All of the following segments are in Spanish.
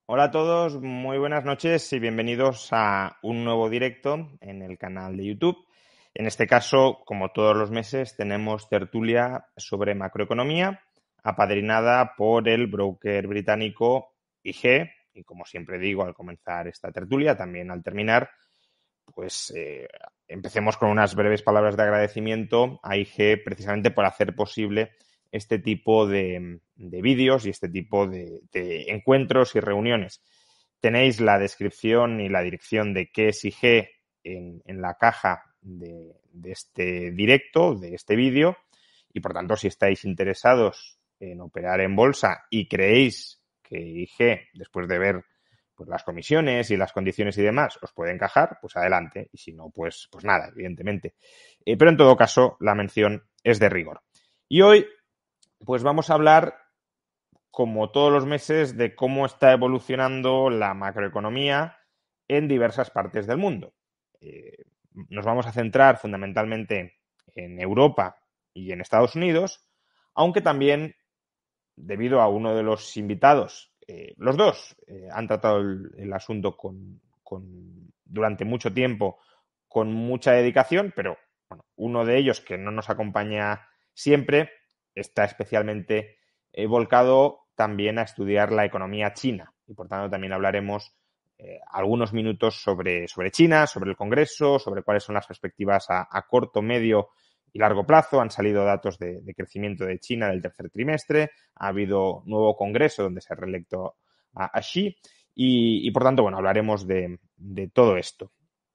Hola a todos, muy buenas noches y bienvenidos a un nuevo directo en el canal de YouTube. En este caso, como todos los meses, tenemos tertulia sobre macroeconomía, apadrinada por el broker británico IG. Y como siempre digo al comenzar esta tertulia, también al terminar, pues empecemos con unas breves palabras de agradecimiento a IG precisamente por hacer posible este tipo de vídeos y este tipo de encuentros y reuniones. Tenéis la descripción y la dirección de qué es IG en la caja de este directo, de este vídeo, y por tanto, si estáis interesados en operar en bolsa y creéis que IG, después de ver pues las comisiones y las condiciones y demás os puede encajar, pues adelante. Y si no, pues nada, evidentemente. Pero en todo caso, la mención es de rigor. Y hoy, pues vamos a hablar, como todos los meses, de cómo está evolucionando la macroeconomía en diversas partes del mundo. Nos vamos a centrar fundamentalmente en Europa y en Estados Unidos, aunque también, debido a uno de los invitados, los dos han tratado el asunto durante mucho tiempo, con mucha dedicación, pero bueno, uno de ellos, que no nos acompaña siempre, está especialmente volcado también a estudiar la economía china. Y por tanto también hablaremos algunos minutos sobre China, sobre el Congreso, sobre cuáles son las perspectivas a corto, medio y largo plazo. Han salido datos de crecimiento de China del tercer trimestre, ha habido nuevo Congreso donde se ha reelecto a Xi y por tanto, bueno, hablaremos de todo esto.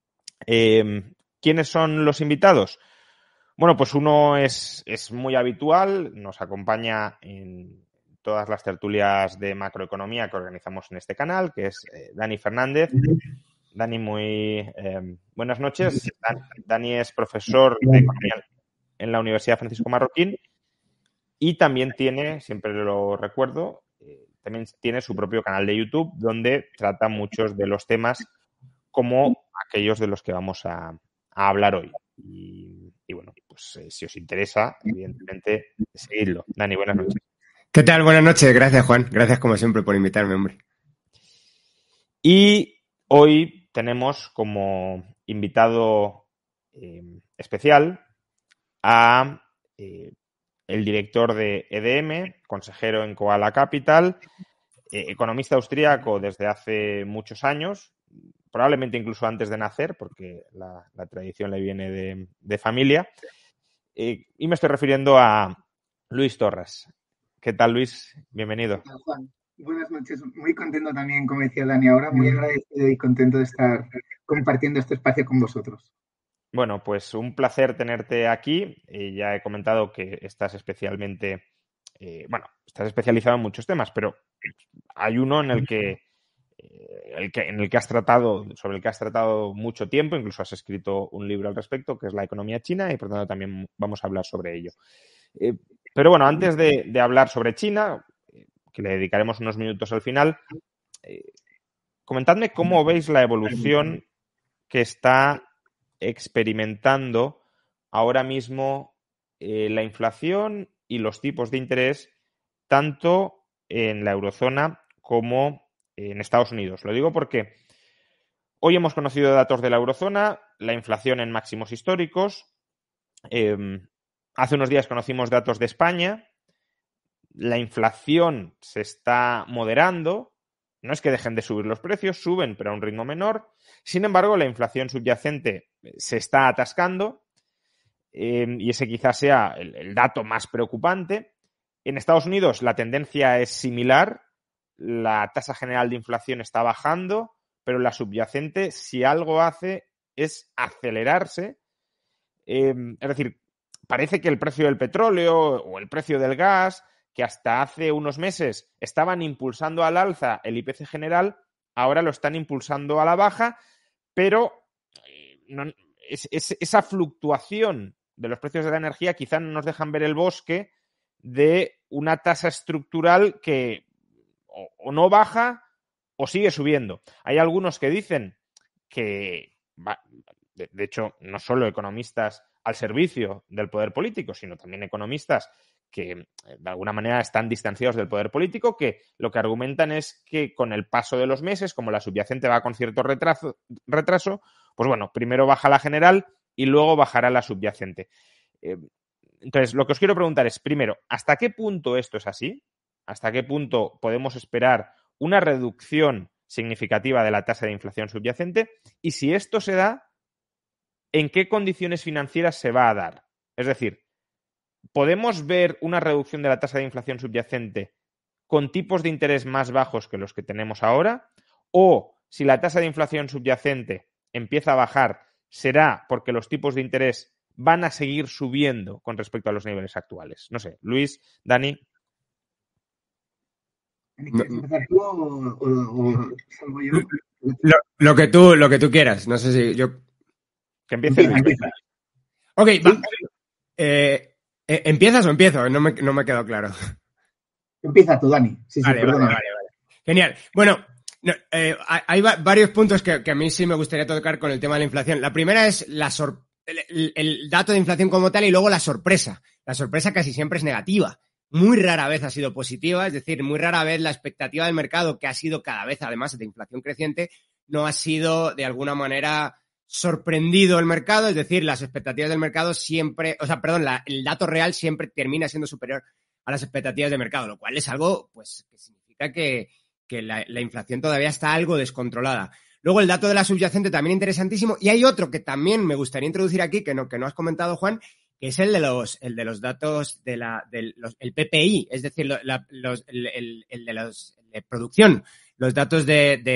¿Quiénes son los invitados? Bueno, pues uno es muy habitual, nos acompaña en todas las tertulias de macroeconomía que organizamos en este canal, que es Dani Fernández. Dani, muy buenas noches. Dani es profesor de economía en la Universidad Francisco Marroquín y también tiene, siempre lo recuerdo, también tiene su propio canal de YouTube donde trata muchos de los temas como aquellos de los que vamos a hablar hoy. Y bueno, pues si os interesa, evidentemente, seguidlo. Dani, buenas noches. ¿Qué tal? Buenas noches. Gracias, Juan. Gracias, como siempre, por invitarme, hombre. Y hoy tenemos como invitado especial a el director de EDM, consejero en Koala Capital, economista austríaco desde hace muchos años, probablemente incluso antes de nacer, porque la tradición le viene de familia. Y me estoy refiriendo a Luis Torres. ¿Qué tal, Luis? Bienvenido. ¿Qué tal, Juan? Buenas noches. Muy contento también, como decía Dani ahora, muy agradecido y contento de estar compartiendo este espacio con vosotros. Bueno, pues un placer tenerte aquí. Ya he comentado que estás especialmente, estás especializado en muchos temas, pero hay uno en el que sobre el que has tratado mucho tiempo, incluso has escrito un libro al respecto, que es La economía china, y por tanto también vamos a hablar sobre ello. Pero bueno, antes de hablar sobre China, que le dedicaremos unos minutos al final, comentadme cómo veis la evolución que está experimentando ahora mismo la inflación y los tipos de interés, tanto en la eurozona como en Estados Unidos. Lo digo porque hoy hemos conocido datos de la eurozona, la inflación en máximos históricos. Hace unos días conocimos datos de España. La inflación se está moderando. No es que dejen de subir los precios, suben, pero a un ritmo menor. Sin embargo, la inflación subyacente se está atascando y ese quizás sea el dato más preocupante. En Estados Unidos la tendencia es similar. La tasa general de inflación está bajando, pero la subyacente, si algo hace, es acelerarse. Es decir, parece que el precio del petróleo o el precio del gas, que hasta hace unos meses estaban impulsando al alza el IPC general, ahora lo están impulsando a la baja, pero esa fluctuación de los precios de la energía quizá no nos dejan ver el bosque de una tasa estructural que o no baja o sigue subiendo. Hay algunos que dicen que, de hecho, no solo economistas al servicio del poder político, sino también economistas de alguna manera están distanciados del poder político, que lo que argumentan es que con el paso de los meses, como la subyacente va con cierto retraso, pues bueno, primero baja la general y luego bajará la subyacente. Entonces, lo que os quiero preguntar es, primero, ¿hasta qué punto esto es así? ¿Hasta qué punto podemos esperar una reducción significativa de la tasa de inflación subyacente? Y si esto se da, ¿en qué condiciones financieras se va a dar? Es decir, ¿podemos ver una reducción de la tasa de inflación subyacente con tipos de interés más bajos que los que tenemos ahora? ¿O si la tasa de inflación subyacente empieza a bajar, será porque los tipos de interés van a seguir subiendo con respecto a los niveles actuales? No sé, Luis, Dani. ¿Quieres empezar tú o salgo yo? Lo que tú quieras. No sé si yo... Que empiece Luis. Empieza. Ok, va. ¿Empiezas o empiezo? No me ha quedado claro. Empieza tú, Dani. Sí, perdona. Vale. Genial. Bueno, hay varios puntos que a mí sí me gustaría tocar con el tema de la inflación. La primera es el dato de inflación como tal y luego la sorpresa. La sorpresa casi siempre es negativa. Muy rara vez ha sido positiva, es decir, muy rara vez la expectativa del mercado, que ha sido cada vez, además de inflación creciente, no ha sido de alguna manera sorprendido el mercado, es decir, las expectativas del mercado siempre, el dato real siempre termina siendo superior a las expectativas de mercado, lo cual es algo pues que significa que la inflación todavía está algo descontrolada. Luego el dato de la subyacente también interesantísimo, y hay otro que también me gustaría introducir aquí, que no has comentado, Juan, que es el de los datos el PPI, es decir, el de producción, los datos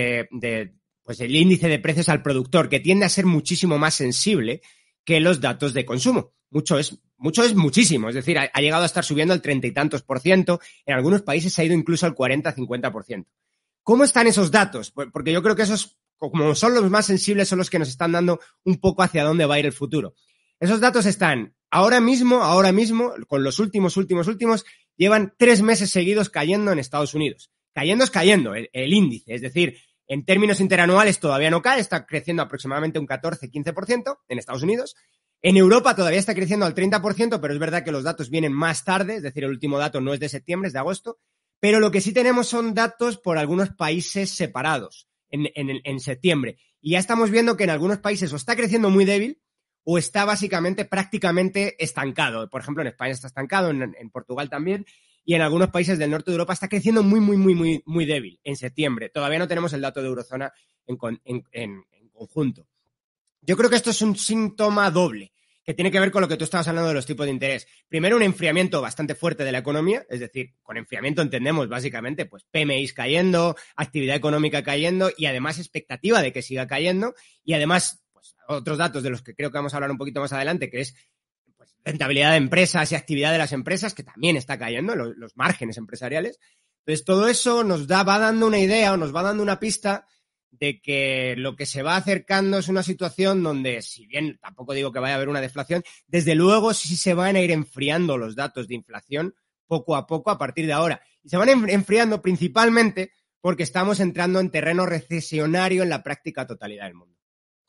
pues el índice de precios al productor, que tiende a ser muchísimo más sensible que los datos de consumo. Mucho es muchísimo, es decir, ha llegado a estar subiendo al 30 y tantos %, en algunos países se ha ido incluso al 40-50%. ¿Cómo están esos datos? Porque yo creo que esos, como son los más sensibles, son los que nos están dando un poco hacia dónde va a ir el futuro. Esos datos están ahora mismo, con los últimos, llevan 3 meses seguidos cayendo en Estados Unidos. Cayendo es cayendo el índice, es decir, en términos interanuales todavía no cae, está creciendo aproximadamente un 14-15% en Estados Unidos. En Europa todavía está creciendo al 30%, pero es verdad que los datos vienen más tarde, es decir, el último dato no es de septiembre, es de agosto. Pero lo que sí tenemos son datos por algunos países separados en septiembre. Y ya estamos viendo que en algunos países o está creciendo muy débil o está básicamente prácticamente estancado. Por ejemplo, en España está estancado, en Portugal también, y en algunos países del norte de Europa está creciendo muy débil en septiembre. Todavía no tenemos el dato de Eurozona en conjunto. Yo creo que esto es un síntoma doble, que tiene que ver con lo que tú estabas hablando de los tipos de interés. Primero, un enfriamiento bastante fuerte de la economía, es decir, con enfriamiento entendemos básicamente pues PMIs cayendo, actividad económica cayendo y además expectativa de que siga cayendo y además pues otros datos de los que creo que vamos a hablar un poquito más adelante, que es pues, rentabilidad de empresas y actividad de las empresas, que también está cayendo, los márgenes empresariales. Entonces, todo eso nos va dando una idea o nos va dando una pista de que lo que se va acercando es una situación donde, si bien tampoco digo que vaya a haber una deflación, desde luego sí se van a ir enfriando los datos de inflación poco a poco a partir de ahora. Y se van enfriando principalmente porque estamos entrando en terreno recesionario en la práctica totalidad del mundo.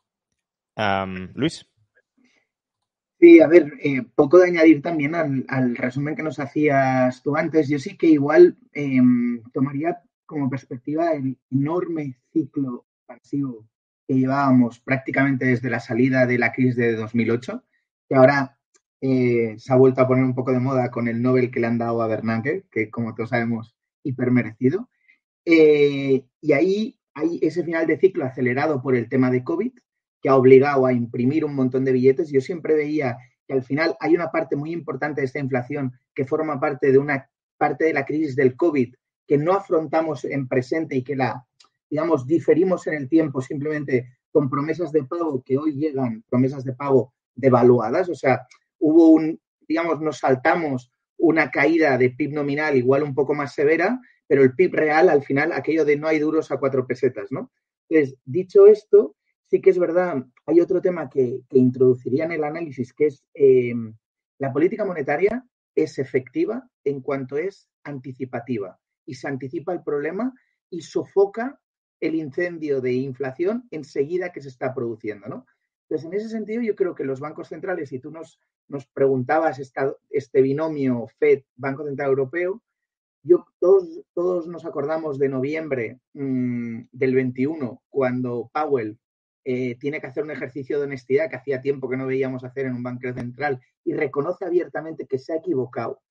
Luis. Sí, a ver, poco de añadir también al resumen que nos hacías tú antes. Yo sí que igual tomaría como perspectiva el enorme ciclo expansivo que llevábamos prácticamente desde la salida de la crisis de 2008, que ahora se ha vuelto a poner un poco de moda con el Nobel que le han dado a Bernanke, que como todos sabemos, hipermerecido. Y ahí hay ese final de ciclo acelerado por el tema de COVID, que ha obligado a imprimir un montón de billetes. Yo siempre veía que al final hay una parte muy importante de esta inflación que forma parte de una parte de la crisis del COVID que no afrontamos en presente y que digamos, diferimos en el tiempo simplemente con promesas de pago que hoy llegan, promesas de pago devaluadas. O sea, nos saltamos una caída de PIB nominal igual un poco más severa, pero el PIB real, al final, aquello de no hay duros a 4 pesetas, ¿no? Entonces, dicho esto, sí que es verdad, hay otro tema que introduciría en el análisis, que es la política monetaria es efectiva en cuanto es anticipativa y se anticipa el problema y sofoca el incendio de inflación enseguida que se está produciendo, ¿no? Entonces, en ese sentido, yo creo que los bancos centrales, si tú nos preguntabas este binomio FED-Banco Central Europeo, todos nos acordamos de noviembre del 21, cuando Powell tiene que hacer un ejercicio de honestidad que hacía tiempo que no veíamos hacer en un banco central y reconoce abiertamente que se ha equivocado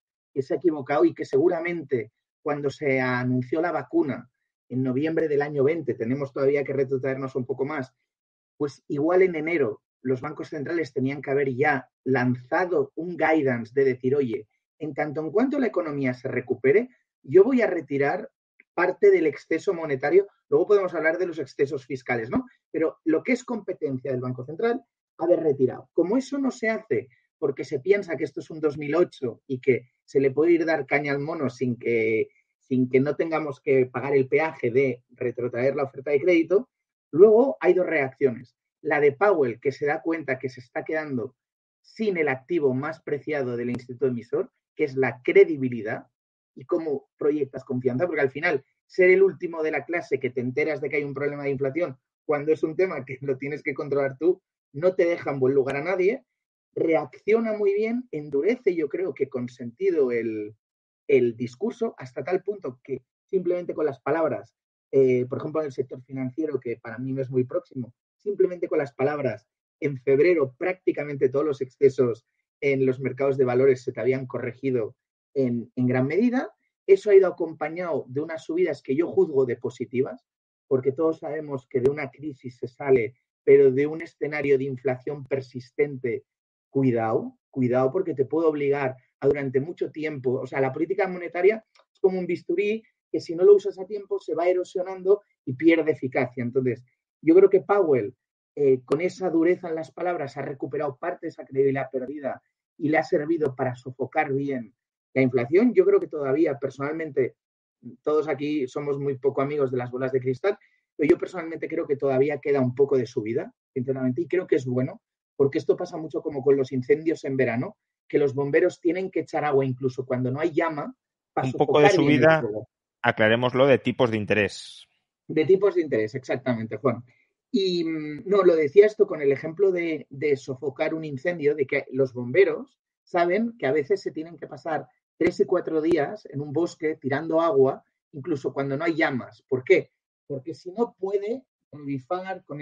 y que seguramente cuando se anunció la vacuna en noviembre del año 20, tenemos todavía que retrotraernos un poco más, pues igual en enero los bancos centrales tenían que haber ya lanzado un guidance de decir, oye, en tanto en cuanto la economía se recupere, yo voy a retirar parte del exceso monetario. Luego podemos hablar de los excesos fiscales, ¿no? Pero lo que es competencia del Banco Central, haber retirado. Como eso no se hace porque se piensa que esto es un 2008 y que se le puede ir dar caña al mono sin que no tengamos que pagar el peaje de retrotraer la oferta de crédito, luego hay dos reacciones. La de Powell, que se da cuenta que se está quedando sin el activo más preciado del instituto emisor, que es la credibilidad y cómo proyectas confianza, porque al final ser el último de la clase que te enteras de que hay un problema de inflación cuando es un tema que lo tienes que controlar tú, no te deja en buen lugar a nadie, reacciona muy bien, endurece yo creo que con sentido el discurso hasta tal punto que simplemente con las palabras, por ejemplo en el sector financiero, que para mí me es muy próximo, simplemente con las palabras, en febrero prácticamente todos los excesos en los mercados de valores se te habían corregido en gran medida. Eso ha ido acompañado de unas subidas que yo juzgo de positivas, porque todos sabemos que de una crisis se sale, pero de un escenario de inflación persistente, cuidado porque te puede obligar a durante mucho tiempo, o sea, la política monetaria es como un bisturí que si no lo usas a tiempo se va erosionando y pierde eficacia. Entonces, yo creo que Powell, con esa dureza en las palabras, ha recuperado parte de esa credibilidad perdida y le ha servido para sofocar bien la inflación. Yo creo que todavía, personalmente, todos aquí somos muy poco amigos de las bolas de cristal, pero yo personalmente creo que todavía queda un poco de subida, sinceramente, y creo que es bueno, porque esto pasa mucho como con los incendios en verano, que los bomberos tienen que echar agua incluso cuando no hay llama para Un poco de sofocar bien el subida, fuego. aclarémoslo, de tipos de interés. De tipos de interés, exactamente, Juan. Y no, lo decía esto con el ejemplo de sofocar un incendio, de que los bomberos saben que a veces se tienen que pasar 3 y 4 días en un bosque tirando agua, incluso cuando no hay llamas. ¿Por qué? Porque si no puede bifar con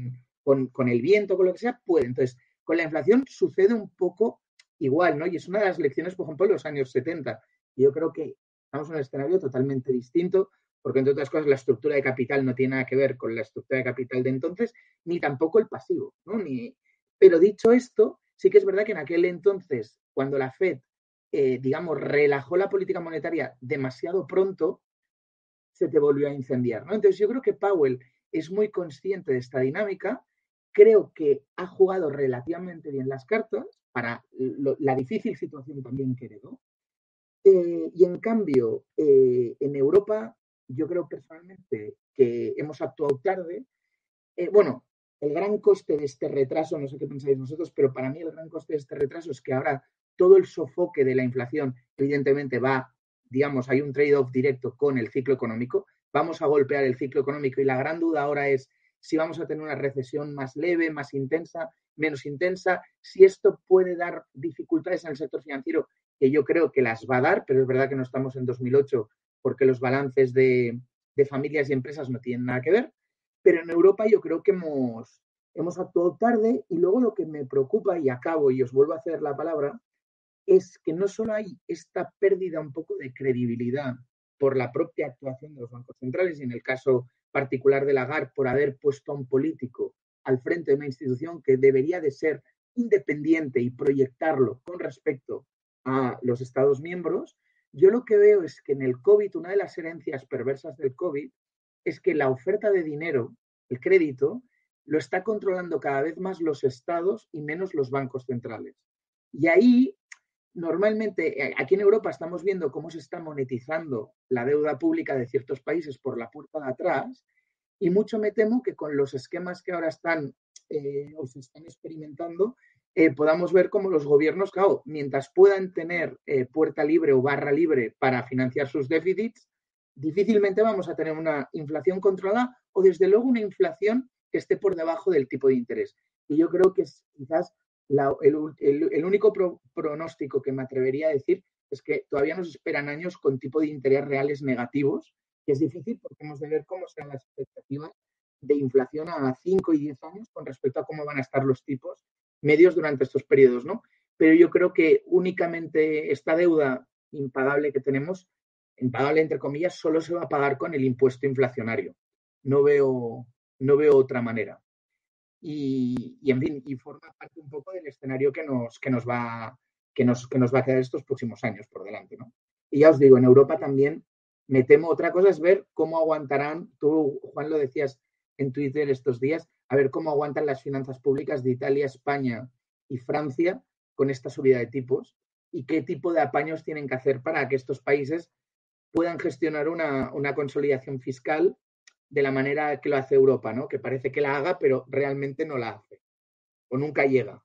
el viento, con lo que sea, puede. Entonces, con la inflación sucede un poco igual, ¿no? Y es una de las lecciones, por ejemplo, de los años 70. Y yo creo que estamos en un escenario totalmente distinto, porque entre otras cosas la estructura de capital no tiene nada que ver con la estructura de capital de entonces, ni tampoco el pasivo, ¿no? Pero dicho esto, sí que es verdad que en aquel entonces, cuando la Fed, digamos, relajó la política monetaria demasiado pronto, se te volvió a incendiar, ¿no? Entonces yo creo que Powell es muy consciente de esta dinámica, creo que ha jugado relativamente bien las cartas para la difícil situación también que heredó, y en cambio, en Europa, yo creo personalmente que hemos actuado tarde. Bueno, el gran coste de este retraso, no sé qué pensáis vosotros, pero para mí el gran coste de este retraso es que ahora todo el sofoque de la inflación, evidentemente va, digamos, hay un trade-off directo con el ciclo económico. Vamos a golpear el ciclo económico y la gran duda ahora es si vamos a tener una recesión más leve, más intensa, menos intensa, si esto puede dar dificultades en el sector financiero, que yo creo que las va a dar, pero es verdad que no estamos en 2008 porque los balances de familias y empresas no tienen nada que ver. Pero en Europa yo creo que hemos actuado tarde y luego lo que me preocupa, y acabo y os vuelvo a hacer la palabra, es que no solo hay esta pérdida un poco de credibilidad por la propia actuación de los bancos centrales y en el caso particular de Lagarde por haber puesto a un político al frente de una institución que debería de ser independiente y proyectarlo con respecto a los Estados miembros, yo lo que veo es que en el COVID, una de las herencias perversas del COVID es que la oferta de dinero, el crédito, lo está controlando cada vez más los estados y menos los bancos centrales. Y ahí, normalmente, aquí en Europa estamos viendo cómo se está monetizando la deuda pública de ciertos países por la puerta de atrás, y mucho me temo que con los esquemas que ahora están o se están experimentando, podamos ver cómo los gobiernos, claro, mientras puedan tener puerta libre o barra libre para financiar sus déficits, difícilmente vamos a tener una inflación controlada o desde luego una inflación que esté por debajo del tipo de interés. Y yo creo que es quizás el único pronóstico que me atrevería a decir es que todavía nos esperan años con tipo de interés reales negativos, que es difícil porque hemos de ver cómo serán las expectativas de inflación a 5 y 10 años con respecto a cómo van a estar los tipos medios durante estos periodos, ¿no? Pero yo creo que únicamente esta deuda impagable que tenemos, impagable entre comillas, solo se va a pagar con el impuesto inflacionario. No veo otra manera. Y en fin, y forma parte un poco del escenario que nos va a quedar estos próximos años por delante, ¿no? Y ya os digo, en Europa también me temo, otra cosa es ver cómo aguantarán, tú, Juan, lo decías en Twitter estos días, a ver cómo aguantan las finanzas públicas de Italia, España y Francia con esta subida de tipos y qué tipo de apaños tienen que hacer para que estos países puedan gestionar una consolidación fiscal de la manera que lo hace Europa, ¿no? Que parece que la haga, pero realmente no la hace. O nunca llega.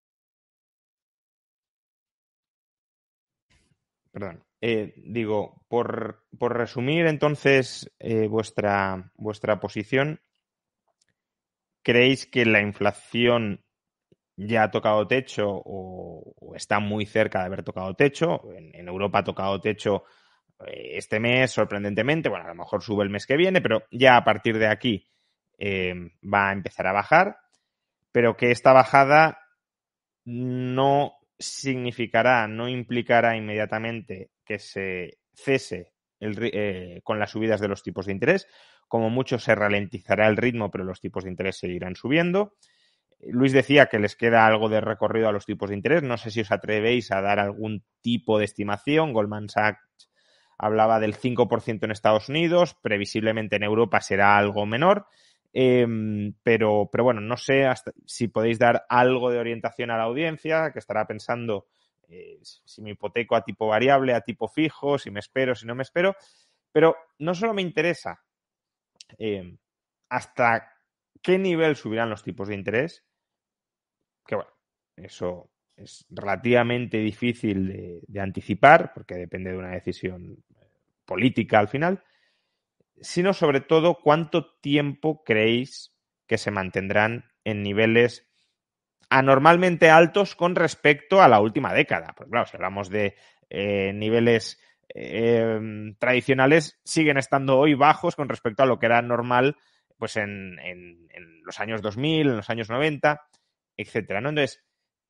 Perdón. Digo, por resumir entonces vuestra posición, ¿creéis que la inflación ya ha tocado techo o está muy cerca de haber tocado techo? En Europa ha tocado techo este mes, sorprendentemente. Bueno, a lo mejor sube el mes que viene, pero ya a partir de aquí va a empezar a bajar, pero que esta bajada no significará, no implicará inmediatamente que se cese con las subidas de los tipos de interés. Como mucho se ralentizará el ritmo, pero los tipos de interés seguirán subiendo. Luis decía que les queda algo de recorrido a los tipos de interés. No sé si os atrevéis a dar algún tipo de estimación. Goldman Sachs hablaba del 5% en Estados Unidos, previsiblemente en Europa será algo menor. Pero bueno, no sé si podéis dar algo de orientación a la audiencia, que estará pensando si me hipoteco a tipo variable, a tipo fijo, si me espero, si no me espero. Pero no solo me interesa hasta qué nivel subirán los tipos de interés, que bueno, eso es relativamente difícil de anticipar, porque depende de una decisión política al final, sino sobre todo cuánto tiempo creéis que se mantendrán en niveles anormalmente altos con respecto a la última década. Pues claro, si hablamos de niveles tradicionales, siguen estando hoy bajos con respecto a lo que era normal pues en los años 2000, en los años 90, etcétera, ¿no? Entonces,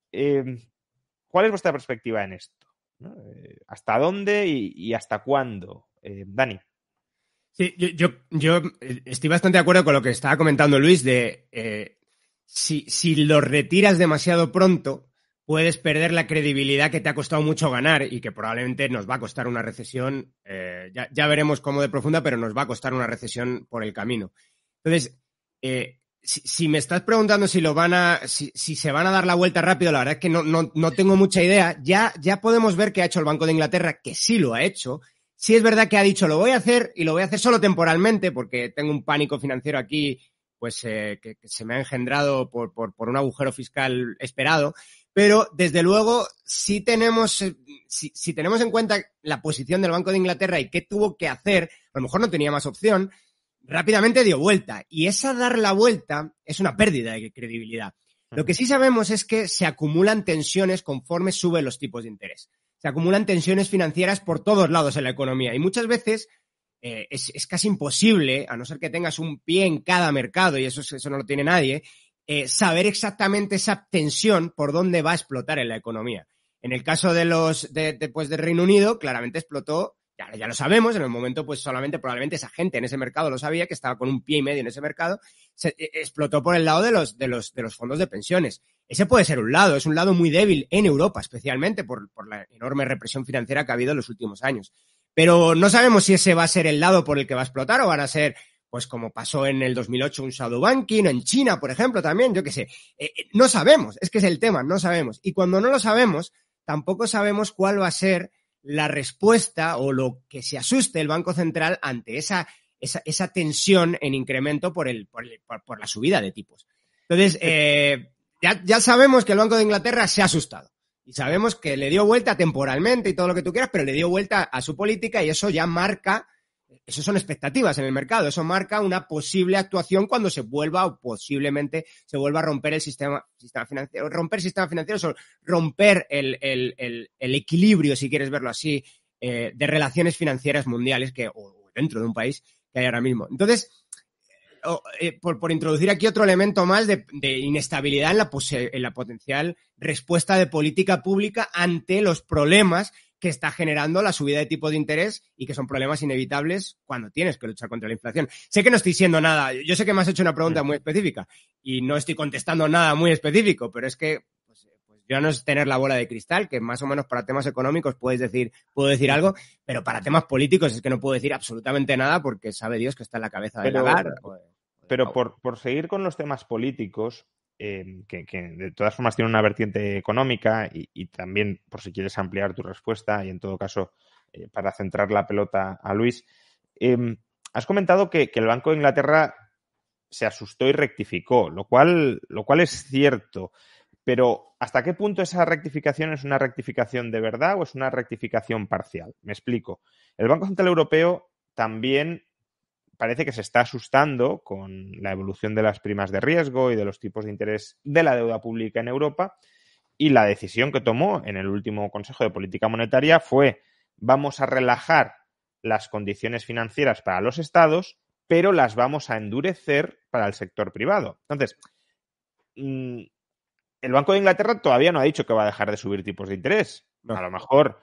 ¿cuál es vuestra perspectiva en esto? ¿No? ¿Hasta dónde y hasta cuándo? Dani. Sí, yo estoy bastante de acuerdo con lo que estaba comentando Luis de si lo retiras demasiado pronto, puedes perder la credibilidad que te ha costado mucho ganar y que probablemente nos va a costar una recesión. Ya veremos cómo de profunda, pero nos va a costar una recesión por el camino. Entonces, si me estás preguntando si se van a dar la vuelta rápido, la verdad es que no tengo mucha idea. Ya podemos ver que ha hecho el Banco de Inglaterra, que sí lo ha hecho. Sí es verdad que ha dicho, lo voy a hacer y lo voy a hacer solo temporalmente porque tengo un pánico financiero aquí pues que se me ha engendrado por un agujero fiscal esperado. Pero, desde luego, si tenemos en cuenta la posición del Banco de Inglaterra y qué tuvo que hacer, a lo mejor no tenía más opción, rápidamente dio vuelta. Y esa dar la vuelta es una pérdida de credibilidad. Lo que sí sabemos es que se acumulan tensiones conforme suben los tipos de interés. Se acumulan tensiones financieras por todos lados en la economía y muchas veces es casi imposible, a no ser que tengas un pie en cada mercado, y eso no lo tiene nadie, saber exactamente esa tensión por dónde va a explotar en la economía. En el caso de del Reino Unido, claramente explotó, ya lo sabemos, en el momento pues solamente probablemente esa gente en ese mercado lo sabía, que estaba con un pie y medio en ese mercado, explotó por el lado de los fondos de pensiones. Ese puede ser un lado, es un lado muy débil en Europa, especialmente por la enorme represión financiera que ha habido en los últimos años. Pero no sabemos si ese va a ser el lado por el que va a explotar o van a ser, pues como pasó en el 2008, un shadow banking, en China, por ejemplo, también, yo qué sé. No sabemos, es que es el tema, no sabemos. Y cuando no lo sabemos, tampoco sabemos cuál va a ser la respuesta o lo que se asuste el Banco Central ante esa tensión en incremento por la subida de tipos. Entonces, ya sabemos que el Banco de Inglaterra se ha asustado. Y sabemos que le dio vuelta temporalmente y todo lo que tú quieras, pero le dio vuelta a su política y eso ya marca Eso son expectativas en el mercado. Eso marca una posible actuación cuando se vuelva o posiblemente se vuelva a romper el sistema financiero. Romper el sistema financiero, romper el equilibrio, si quieres verlo así, de relaciones financieras mundiales o dentro de un país que hay ahora mismo. Entonces, por introducir aquí otro elemento más de inestabilidad en la potencial respuesta de política pública ante los problemas que está generando la subida de tipo de interés y que son problemas inevitables cuando tienes que luchar contra la inflación. Sé que no estoy diciendo nada, yo sé que me has hecho una pregunta muy específica y no estoy contestando nada muy específico, pero es que pues ya no es tener la bola de cristal, que más o menos para temas económicos puedo decir algo, pero para temas políticos es que no puedo decir absolutamente nada porque sabe Dios que está en la cabeza de Lagarde. Pero por seguir con los temas políticos, que de todas formas tiene una vertiente económica y también, por si quieres ampliar tu respuesta y en todo caso, para centrar la pelota a Luis, has comentado que el Banco de Inglaterra se asustó y rectificó, lo cual es cierto, pero ¿hasta qué punto esa rectificación es una rectificación de verdad o es una rectificación parcial? Me explico. El Banco Central Europeo también parece que se está asustando con la evolución de las primas de riesgo y de los tipos de interés de la deuda pública en Europa, y la decisión que tomó en el último Consejo de Política Monetaria fue: vamos a relajar las condiciones financieras para los estados, pero las vamos a endurecer para el sector privado. Entonces, el Banco de Inglaterra todavía no ha dicho que va a dejar de subir tipos de interés. No. A lo mejor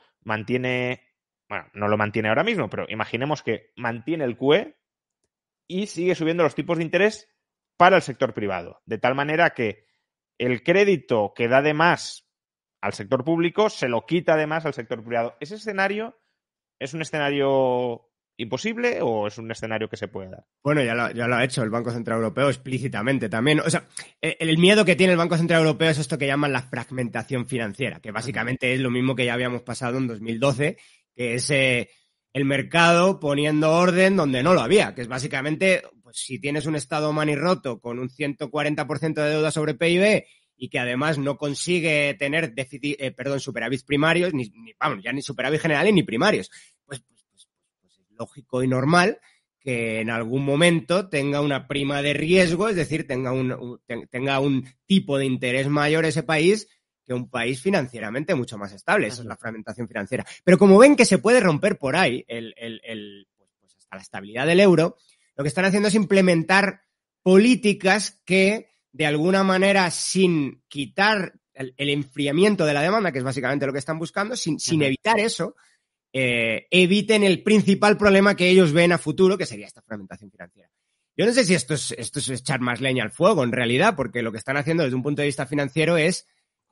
no lo mantiene ahora mismo, pero imaginemos que mantiene el QE y sigue subiendo los tipos de interés para el sector privado, de tal manera que el crédito que da de más al sector público se lo quita de más al sector privado. ¿Ese escenario es un escenario imposible o es un escenario que se puede dar? Bueno, ya lo ha hecho el Banco Central Europeo explícitamente también. O sea, el miedo que tiene el Banco Central Europeo es esto que llaman la fragmentación financiera, que básicamente es lo mismo que ya habíamos pasado en 2012, que es el mercado poniendo orden donde no lo había, que es básicamente, pues si tienes un estado manirroto con un 140% de deuda sobre PIB y que además no consigue tener superávits primarios, ya ni superávit generales ni primarios, pues es lógico y normal que en algún momento tenga una prima de riesgo, es decir, tenga un tipo de interés mayor ese país que un país financieramente mucho más estable. Esa es la fragmentación financiera. Pero como ven que se puede romper por ahí pues hasta la estabilidad del euro, lo que están haciendo es implementar políticas que, de alguna manera, sin quitar el enfriamiento de la demanda, que es básicamente lo que están buscando, sin evitar eso, eviten el principal problema que ellos ven a futuro, que sería esta fragmentación financiera. Yo no sé si esto es echar más leña al fuego, en realidad, porque lo que están haciendo desde un punto de vista financiero es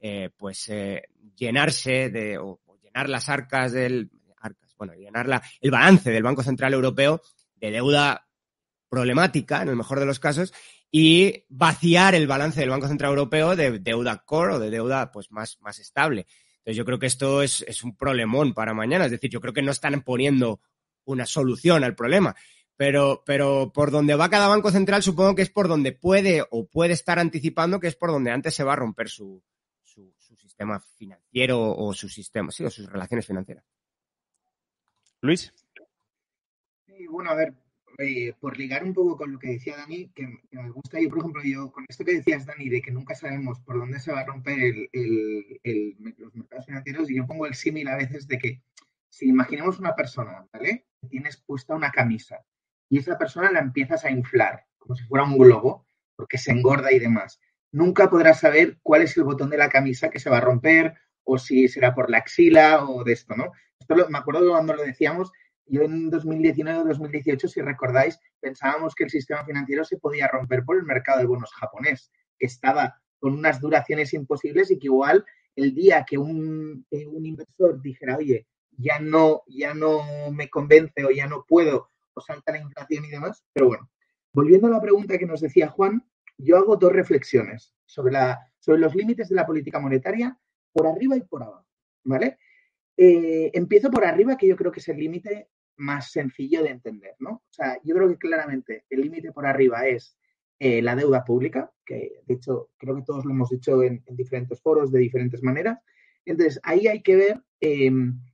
llenarse o llenar las llenar el balance del Banco Central Europeo de deuda problemática, en el mejor de los casos, y vaciar el balance del Banco Central Europeo de deuda core o de deuda pues más estable. Entonces yo creo que esto es un problemón para mañana, es decir, yo creo que no están poniendo una solución al problema, pero por donde va cada banco central supongo que es por donde puede estar anticipando que es por donde antes se va a romper su sistema financiero o su sistema, sí, o sus relaciones financieras. Luis. Sí, bueno, a ver, por ligar un poco con lo que decía Dani, que me gusta, yo por ejemplo, con esto que decías, Dani, de que nunca sabemos por dónde se va a romper los mercados financieros, y yo pongo el símil a veces de que si imaginemos una persona, ¿vale? Tienes puesta una camisa y esa persona la empiezas a inflar como si fuera un globo, porque se engorda y demás. Nunca podrás saber cuál es el botón de la camisa que se va a romper o si será por la axila o de esto, ¿no? Me acuerdo cuando lo decíamos. Yo en 2019 o 2018, si recordáis, pensábamos que el sistema financiero se podía romper por el mercado de bonos japonés, que estaba con unas duraciones imposibles y que igual el día que un inversor dijera, oye, ya no me convence o ya no puedo, o salta la inflación y demás. Pero bueno, volviendo a la pregunta que nos decía Juan, yo hago dos reflexiones sobre los límites de la política monetaria por arriba y por abajo, ¿vale? Empiezo por arriba, que yo creo que es el límite más sencillo de entender, ¿no? O sea, yo creo que claramente el límite por arriba es la deuda pública, que de hecho creo que todos lo hemos dicho en diferentes foros de diferentes maneras. Entonces, ahí hay que ver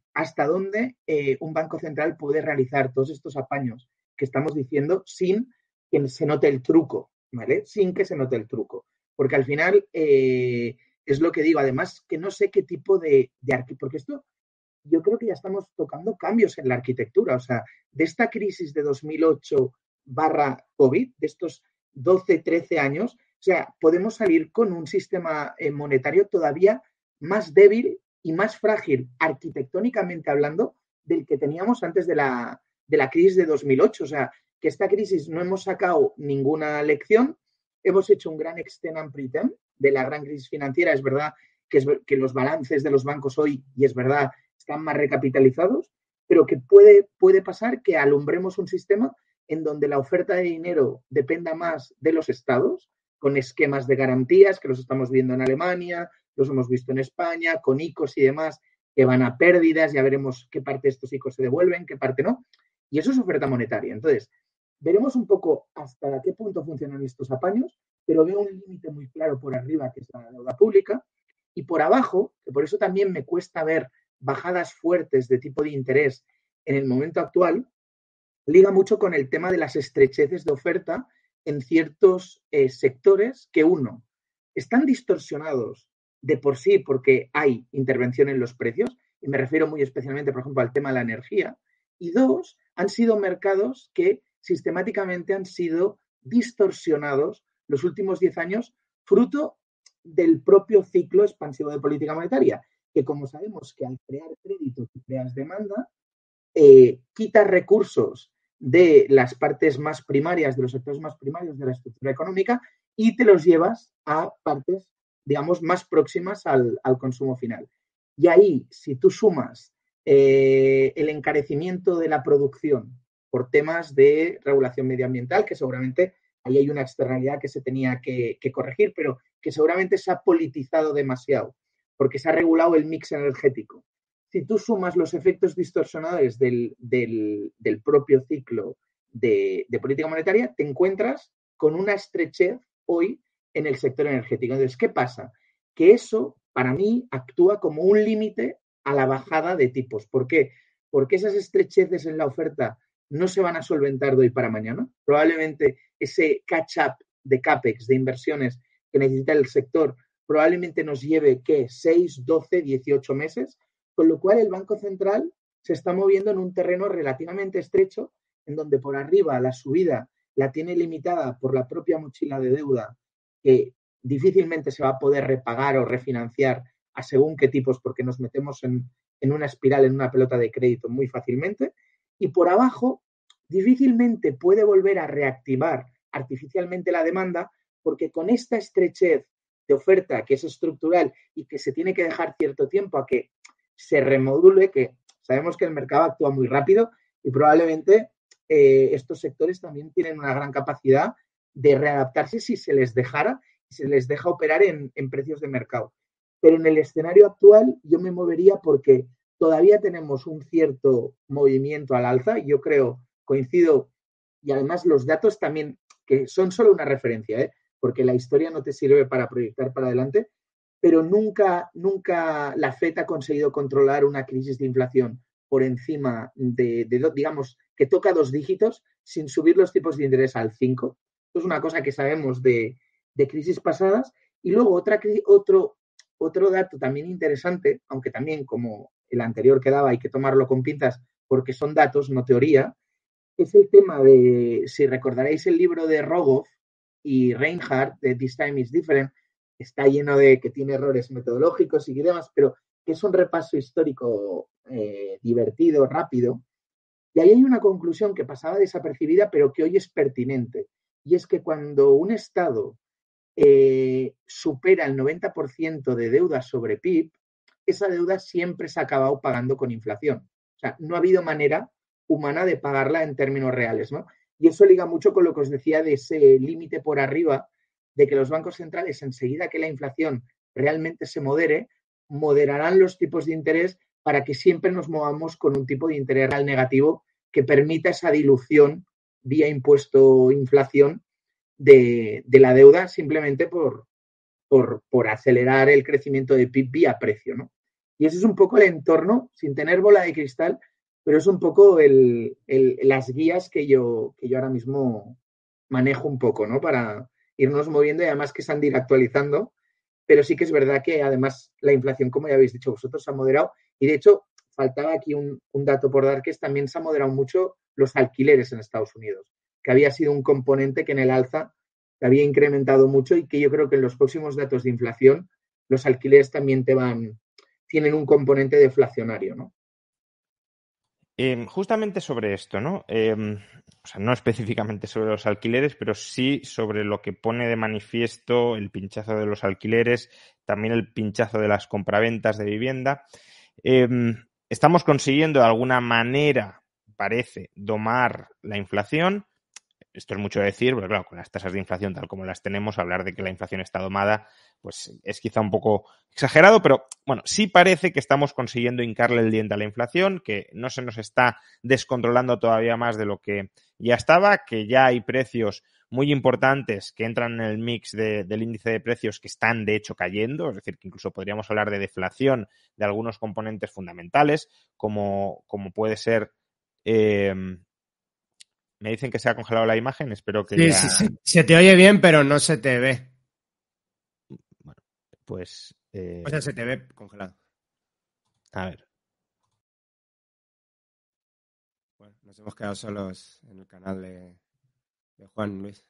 hasta dónde un banco central puede realizar todos estos apaños que estamos diciendo sin que se note el truco, ¿vale? Sin que se note el truco. Porque al final es lo que digo, además que no sé qué tipo de porque esto yo creo que ya estamos tocando cambios en la arquitectura, o sea, de esta crisis de 2008/COVID, de estos 12, 13 años, o sea, podemos salir con un sistema monetario todavía más débil y más frágil arquitectónicamente hablando del que teníamos antes de la crisis de 2008. O sea, que esta crisis no hemos sacado ninguna lección, hemos hecho un gran extend and pretend de la gran crisis financiera. Es verdad que los balances de los bancos hoy, y es verdad, están más recapitalizados, pero que puede pasar que alumbremos un sistema en donde la oferta de dinero dependa más de los estados, con esquemas de garantías, que los estamos viendo en Alemania, los hemos visto en España, con ICOs y demás, que van a pérdidas, ya veremos qué parte de estos ICOs se devuelven, qué parte no, y eso es oferta monetaria. Entonces, veremos un poco hasta qué punto funcionan estos apaños, pero veo un límite muy claro por arriba, que es la deuda pública, y por abajo, que por eso también me cuesta ver bajadas fuertes de tipo de interés en el momento actual, liga mucho con el tema de las estrecheces de oferta en ciertos sectores que, uno, están distorsionados de por sí porque hay intervención en los precios, y me refiero muy especialmente, por ejemplo, al tema de la energía, y dos, han sido mercados que sistemáticamente han sido distorsionados los últimos 10 años, fruto del propio ciclo expansivo de política monetaria, que como sabemos que al crear créditos y creas demanda, quitas recursos de las partes más primarias, de los sectores más primarios de la estructura económica, y te los llevas a partes, digamos, más próximas al consumo final. Y ahí, si tú sumas el encarecimiento de la producción por temas de regulación medioambiental, que seguramente ahí hay una externalidad que se tenía que corregir, pero que seguramente se ha politizado demasiado, porque se ha regulado el mix energético. Si tú sumas los efectos distorsionadores del propio ciclo de política monetaria, te encuentras con una estrechez hoy en el sector energético. Entonces, ¿qué pasa? Que eso, para mí, actúa como un límite a la bajada de tipos. ¿Por qué? Porque esas estrecheces en la oferta no se van a solventar de hoy para mañana. Probablemente ese catch-up de CAPEX, de inversiones que necesita el sector, probablemente nos lleve, ¿qué? 6, 12, 18 meses, con lo cual el Banco Central se está moviendo en un terreno relativamente estrecho, en donde por arriba la subida la tiene limitada por la propia mochila de deuda, que difícilmente se va a poder repagar o refinanciar a según qué tipos, porque nos metemos en una espiral, en una pelota de crédito muy fácilmente, y por abajo difícilmente puede volver a reactivar artificialmente la demanda, porque con esta estrechez de oferta que es estructural y que se tiene que dejar cierto tiempo a que se remodule, que sabemos que el mercado actúa muy rápido y probablemente estos sectores también tienen una gran capacidad de readaptarse si se les dejara, si se les deja operar en precios de mercado. Pero en el escenario actual yo me movería porque todavía tenemos un cierto movimiento al alza. Yo creo, coincido, y además los datos también, que son solo una referencia, porque la historia no te sirve para proyectar para adelante, pero nunca la FED ha conseguido controlar una crisis de inflación por encima de digamos, que toca 2 dígitos sin subir los tipos de interés al 5. Esto es una cosa que sabemos de crisis pasadas. Y luego otro dato también interesante, aunque también como el anterior que daba hay que tomarlo con pinzas porque son datos, no teoría, es el tema de, si recordaréis el libro de Rogoff y Reinhardt, de This Time is Different, está lleno de que tiene errores metodológicos y demás, pero que es un repaso histórico divertido, rápido. Y ahí hay una conclusión que pasaba desapercibida, pero que hoy es pertinente. Y es que cuando un Estado supera el 90% de deuda sobre PIB, esa deuda siempre se ha acabado pagando con inflación. O sea, no ha habido manera humana de pagarla en términos reales, ¿no? Y eso liga mucho con lo que os decía de ese límite por arriba, de que los bancos centrales, enseguida que la inflación realmente se modere, moderarán los tipos de interés para que siempre nos movamos con un tipo de interés real negativo que permita esa dilución vía impuesto inflación de la deuda simplemente por acelerar el crecimiento de PIB vía precio, ¿no? Y ese es un poco el entorno, sin tener bola de cristal, pero es un poco las guías que yo ahora mismo manejo un poco, ¿no? Para irnos moviendo y además que se han de ir actualizando. Pero sí que es verdad que además la inflación, como ya habéis dicho vosotros, se ha moderado. Y de hecho, faltaba aquí un dato por dar, que también se ha moderado mucho los alquileres en Estados Unidos, que había sido un componente que en el alza había incrementado mucho y que yo creo que en los próximos datos de inflación los alquileres también tienen un componente deflacionario, ¿no? Justamente sobre esto, ¿no? O sea, no específicamente sobre los alquileres, pero sí sobre lo que pone de manifiesto el pinchazo de los alquileres, también el pinchazo de las compraventas de vivienda. Estamos consiguiendo de alguna manera, parece, domar la inflación. Esto es mucho decir, porque claro, con las tasas de inflación tal como las tenemos, hablar de que la inflación está domada, pues es quizá un poco exagerado, pero bueno, sí parece que estamos consiguiendo hincarle el diente a la inflación, que no se nos está descontrolando todavía más de lo que ya estaba, que ya hay precios muy importantes que entran en el mix del índice de precios que están de hecho cayendo, es decir, que incluso podríamos hablar de deflación de algunos componentes fundamentales, como puede ser... me dicen que se ha congelado la imagen, espero que ya... Sí, se te oye bien, pero no se te ve. Bueno, pues... O sea, se te ve congelado. A ver. Bueno, nos hemos quedado solos en el canal de Juan Luis.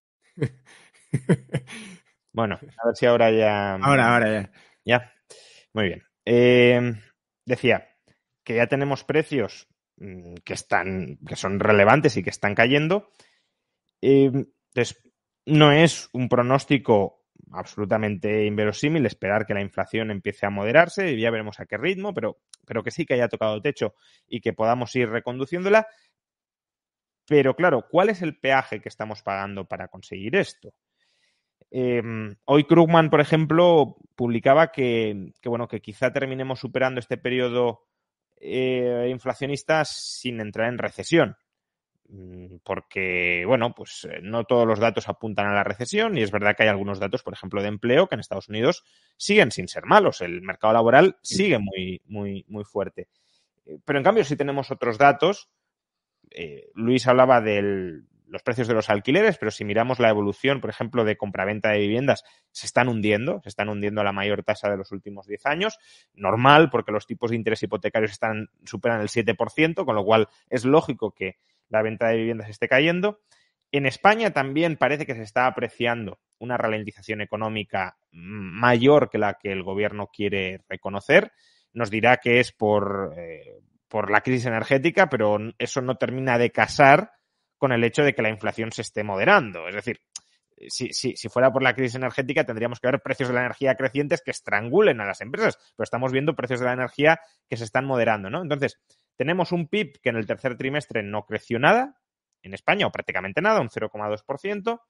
Bueno, a ver si ahora ya... Ahora ya. Ya, muy bien. Decía que ya tenemos precios que son relevantes y que están cayendo. Entonces, no es un pronóstico absolutamente inverosímil esperar que la inflación empiece a moderarse, y ya veremos a qué ritmo, pero que sí que haya tocado techo y que podamos ir reconduciéndola. Pero claro, ¿cuál es el peaje que estamos pagando para conseguir esto? Hoy Krugman, por ejemplo, publicaba que quizá terminemos superando este periodo inflacionista sin entrar en recesión. Porque, bueno, pues no todos los datos apuntan a la recesión y es verdad que hay algunos datos, por ejemplo, de empleo que en Estados Unidos siguen sin ser malos. El mercado laboral sigue muy, muy, muy fuerte. Pero en cambio, si tenemos otros datos, Luis hablaba de los precios de los alquileres, pero si miramos la evolución, por ejemplo, de compraventa de viviendas, se están hundiendo a la mayor tasa de los últimos 10 años. Normal, porque los tipos de interés hipotecarios superan el 7%, con lo cual es lógico que la venta de viviendas esté cayendo. En España también parece que se está apreciando una ralentización económica mayor que la que el gobierno quiere reconocer. Nos dirá que es por la crisis energética, pero eso no termina de casar con el hecho de que la inflación se esté moderando. Es decir, si fuera por la crisis energética tendríamos que ver precios de la energía crecientes que estrangulen a las empresas, pero estamos viendo precios de la energía que se están moderando, ¿no? Entonces, tenemos un PIB que en el tercer trimestre no creció nada, en España, o prácticamente nada, un 0,2%,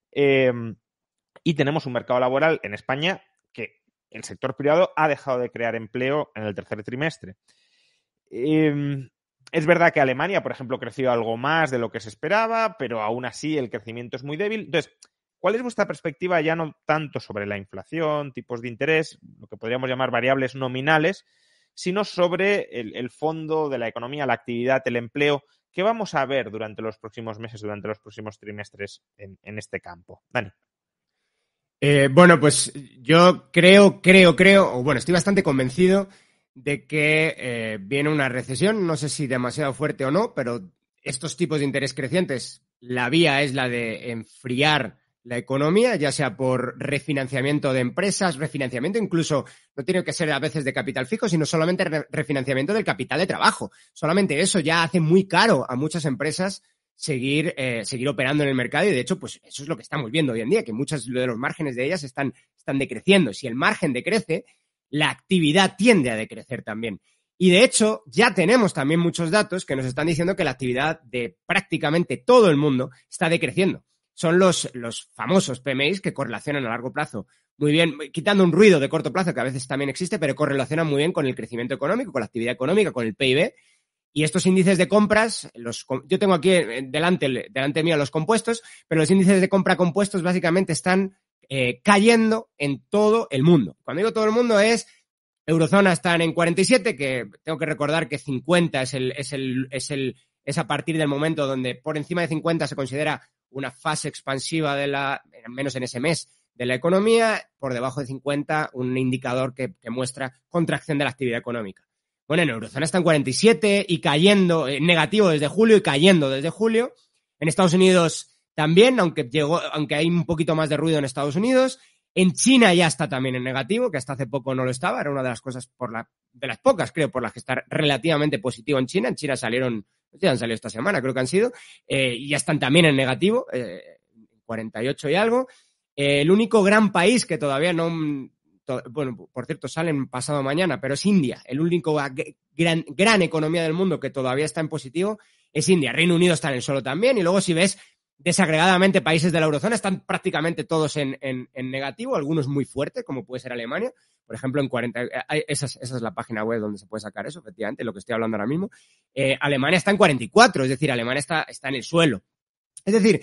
y tenemos un mercado laboral en España que el sector privado ha dejado de crear empleo en el tercer trimestre. Es verdad que Alemania, por ejemplo, creció algo más de lo que se esperaba, pero aún así el crecimiento es muy débil. Entonces, ¿cuál es vuestra perspectiva ya no tanto sobre la inflación, tipos de interés, lo que podríamos llamar variables nominales, sino sobre el fondo de la economía, la actividad, el empleo? ¿Qué vamos a ver durante los próximos meses, durante los próximos trimestres en este campo? Dani. Bueno, pues yo creo, o bueno, estoy bastante convencido de que viene una recesión, no sé si demasiado fuerte o no, pero estos tipos de interés crecientes, la vía es la de enfriar la economía, ya sea por refinanciamiento de empresas, refinanciamiento incluso, no tiene que ser a veces de capital fijo, sino solamente refinanciamiento del capital de trabajo. Solamente eso ya hace muy caro a muchas empresas seguir operando en el mercado y de hecho, pues eso es lo que estamos viendo hoy en día, que muchos de los márgenes de ellas están decreciendo. Si el margen decrece, la actividad tiende a decrecer también. Y de hecho, ya tenemos también muchos datos que nos están diciendo que la actividad de prácticamente todo el mundo está decreciendo. Son los famosos PMIs que correlacionan a largo plazo muy bien, quitando un ruido de corto plazo que a veces también existe, pero correlacionan muy bien con el crecimiento económico, con la actividad económica, con el PIB. Y estos índices de compras, yo tengo aquí delante mío los compuestos, pero los índices de compra compuestos básicamente están cayendo en todo el mundo. Cuando digo todo el mundo es Eurozona están en 47, que tengo que recordar que 50 es a partir del momento donde por encima de 50 se considera una fase expansiva al menos en ese mes, de la economía, por debajo de 50 un indicador que muestra contracción de la actividad económica. Bueno, en Eurozona está en 47 y cayendo, negativo desde julio y cayendo desde julio. En Estados Unidos también, aunque hay un poquito más de ruido en Estados Unidos. En China ya está también en negativo, que hasta hace poco no lo estaba. Era una de las cosas de las pocas, creo, por las que está relativamente positivo en China. En China han salido esta semana, creo que han sido, y ya están también en negativo, 48 y algo. El único gran país que todavía bueno, por cierto, salen pasado mañana, pero es India. El único gran economía del mundo que todavía está en positivo es India. Reino Unido está en el suelo también, y luego si ves desagregadamente países de la eurozona están prácticamente todos en negativo, algunos muy fuertes, como puede ser Alemania. Por ejemplo, en 40... Esa es la página web donde se puede sacar eso, efectivamente, lo que estoy hablando ahora mismo. Alemania está en 44, es decir, Alemania está en el suelo. Es decir,